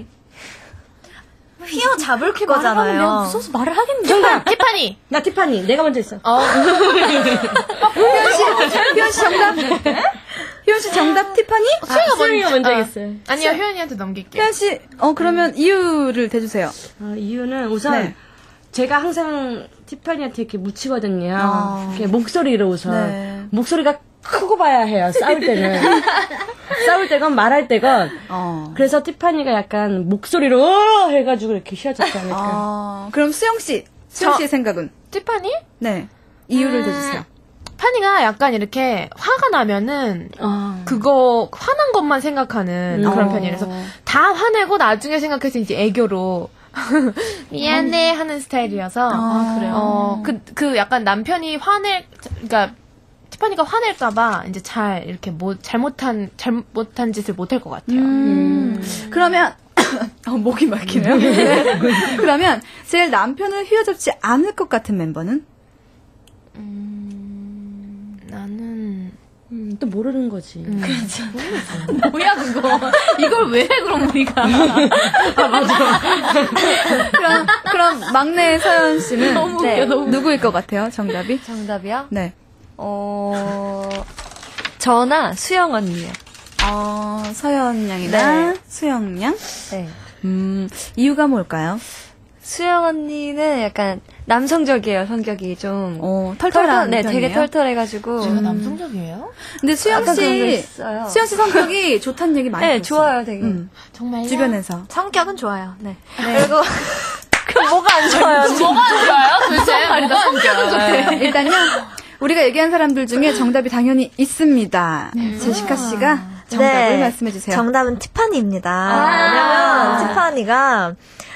휘어잡을 거잖아요. 내가 무서워서 말을 하겠네. 정답! 티파니! 나 티파니. 내가 먼저 했어. 효연 씨 정답. 효연 씨 정답 티파니? 수영이가 먼저 하겠어요. 아니요, 효연이한테 넘길게요. 효연 씨, 그러면 이유를 대주세요. 이유는 우선 네. 제가 항상 티파니한테 이렇게 묻히거든요. 이렇게 목소리로 우선. 목소리가 크고 봐야 해요, 싸울 때는. 싸울 때건 말할 때건. 그래서 티파니가 약간 목소리로 해가지고 이렇게 휘어졌지 않을까. 그럼 수영 씨의 생각은? 티파니? 네. 이유를 대주세요. 파니가 약간 이렇게 화가 나면은 그거 화난 것만 생각하는 그런 편이라서 다 화내고 나중에 생각해서 이제 애교로 미안해 하는 스타일이어서 그래요. 그 약간 남편이 그러니까 티파니가 화낼까봐 이제 잘 이렇게 잘못한 짓을 못할 것 같아요. 그러면 목이 막히네요. 네. 그러면 제일 남편을 휘어잡지 않을 것 같은 멤버는? 나는 또 모르는 거지. 그렇죠. 뭐야 그거? 이걸 왜 해 그럼 우리가? 맞아. 그럼 막내 서연 씨는 너무 웃겨, 너무 누구일 것 같아요? 정답이? 정답이요? 네. 저나 수영 언니요. 서연 양이나 네. 수영 양? 네. 이유가 뭘까요? 수영 언니는 약간 남성적이에요, 성격이 좀. 털털한 네, 편이에요? 되게 털털해가지고. 제가 남성적이에요? 근데 수영 약간 그런 거 씨 있어요. 성격이 좋다는 얘기 많이 네, 들었어요. 좋아요, 되게. 정말요? 주변에서. 성격은 좋아요. 네. 그리고 그럼 뭐가 안 좋아요? 뭐가 안 좋아요? 도대체 뭐가 안 좋아요? 일단요, 우리가 얘기한 사람들 중에 정답이 당연히 있습니다. 제시카 씨가 정답을 말씀해 주세요. 정답은 티파니입니다. 왜냐면 티파니가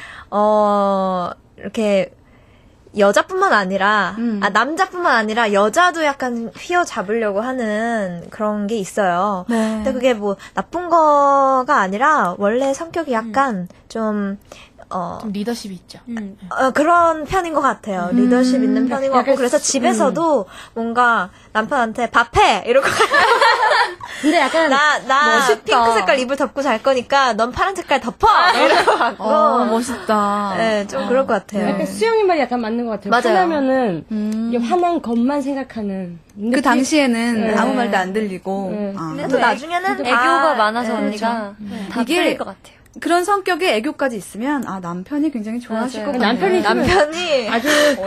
이렇게 여자뿐만 아니라 남자뿐만 아니라 여자도 약간 휘어잡으려고 하는 그런 게 있어요. 네. 근데 그게 뭐 나쁜 거가 아니라 원래 성격이 약간 좀 리더십이 있죠. 그런 편인 것 같아요. 리더십 있는 편인 것 같고, 그래서 집에서도 뭔가 남편한테 밥해! 이러고. 근데 약간, 나 핑크 색깔 이불 덮고 잘 거니까 넌 파란 색깔 덮어! 이러고 갖고. 멋있다. 네, 좀 그럴 것 같아요. 약간 수영이 말이 약간 맞는 것 같아요. 맞아요. 화나면은, 이게 화난 것만 생각하는. 그 당시에는 아무 말도 안 들리고. 근데 또 나중에는 애교가 많아서 네, 언니가 다 이게 풀릴 것 같아요. 그런 성격의 애교까지 있으면 남편이 굉장히 좋아하실 것 같아요. 남편이 아주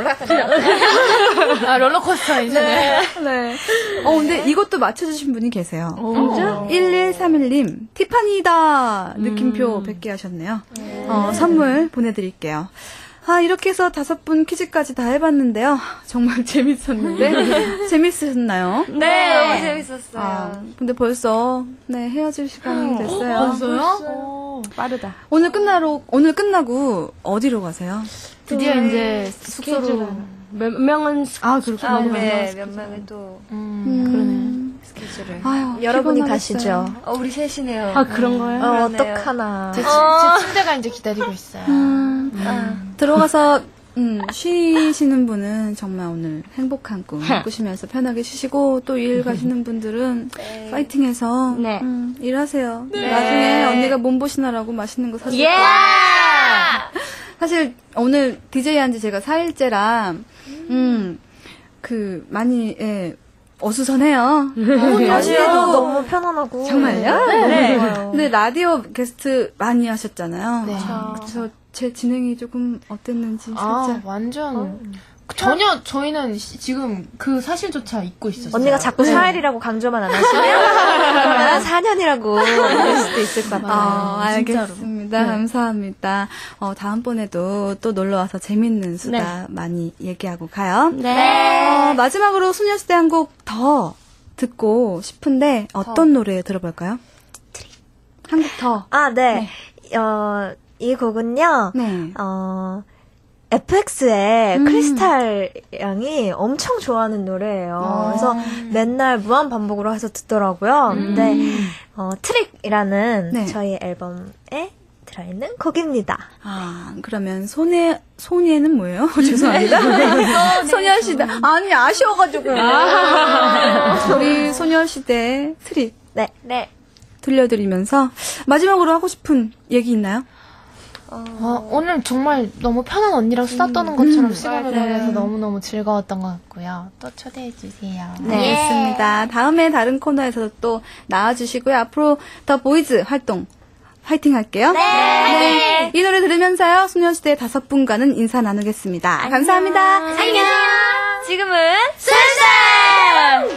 롤러코스터 이제. 네. 근데 이것도 맞춰주신 분이 계세요. 진짜? 1131님, 티파니다! 느낌표 100개 하셨네요. 선물 보내드릴게요. 이렇게 해서 5분 퀴즈까지 다 해봤는데요. 정말 재밌었는데. 재밌으셨나요? 네, 너무 재밌었어요. 근데 벌써, 헤어질 시간이 됐어요. 벌써요? 빠르다. 오늘 끝나고 어디로 가세요? 드디어 이제 숙소로. 몇 명은 그렇구나. 네, 몇 명은 또. 그러네. 스케줄을. 여러분이 피곤하겠어요. 가시죠. 우리 셋이네요. 그런 거예요? 어떡하나. 제 침대가 이제 기다리고 있어요. 들어가서 쉬시는 분은 정말 오늘 행복한 꿈 꾸시면서 편하게 쉬시고, 또 일 가시는 분들은 파이팅해서 일하세요. 나중에 언니가 몸보신하라고 맛있는 거 사줄게요. 사실 오늘 DJ 한지 제가 4일째라 많이 어수선해요. 하시기도 너무 편안하고. 정말요? 네. 근데 라디오 게스트 많이 하셨잖아요. 네. 그래서 제 진행이 조금 어땠는지 살짝. 완전. 전혀 저희는 지금 그 사실조차 잊고 있었어요. 언니가 자꾸 4일이라고 강조만 안 하시면 그러면 4년이라고 할 수도 있을 것 같아요. 알겠습니다. 감사합니다. 다음번에도 또 놀러와서 재밌는 수다 많이 얘기하고 가요. 마지막으로 소녀시대 한 곡 더 듣고 싶은데 어떤 노래 들어볼까요? 한 곡 더. 네. 이 곡은요. FX의 크리스탈 양이 엄청 좋아하는 노래예요. 그래서 맨날 무한 반복으로 해서 듣더라고요. 근데 트릭이라는 저희 앨범에 들어있는 곡입니다. 그러면 소녀는 뭐예요? 죄송합니다. 소녀시대. 아니, 아쉬워가지고. 우리 소녀시대 트릭. 네. 들려드리면서 마지막으로 하고 싶은 얘기 있나요? 오늘 정말 너무 편한 언니랑 수다 떠는 것처럼 시간을 보내서 너무너무 즐거웠던 것 같고요. 또 초대해주세요. 네, 좋습니다. 다음에 다른 코너에서도 또 나와주시고요. 앞으로 더 보이즈 활동 화이팅 할게요. 네. 이 노래 들으면서요. 소녀시대 5분과는 인사 나누겠습니다. 감사합니다. 안녕. 지금은 순삭!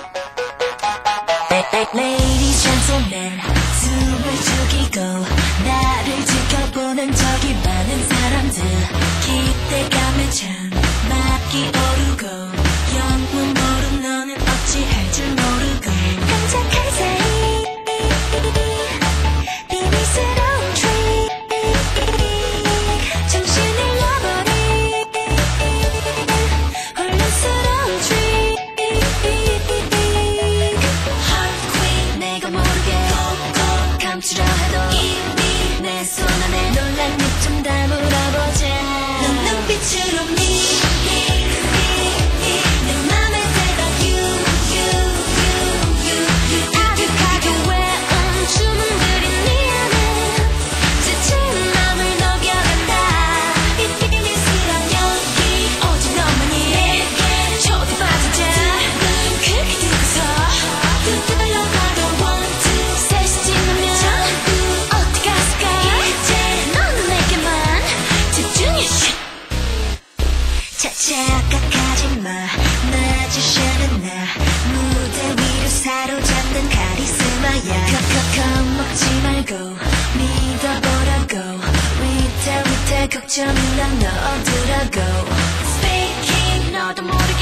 Ladies, gentlemen, 숨을 죽이고 나를 지켜보는 저기 많은 사람들 기대감에 참 막이 오르고 영문 모른 너는 어찌할 줄 모르고 깜짝할 사이 비밀스러운 트릭 정신을 잃어버린 혼란스러운 트릭 내가 모르게 꼭 감추려 해도 이미 내 손 안에 놀란 입좀 다물어보자 넌 눈빛으로 내 맘에 대다 아득하게 외운 주문들이 네 안에 지친 맘을 녹여간다 이 비밀스러운 연기 오직 너만이 내게 초대받은 자 그렇게 듣고서 들려가도 one two 셋이 지나면 전부 어디 갔을까 이제 너는 내게만 집중해 착각하지마 나지샤는 나 무대 위로 사로잡는 카리스마야 겁먹지 말고 믿어보라고 위태 걱정이 난 너 어두라고 Speaking 너도 모르게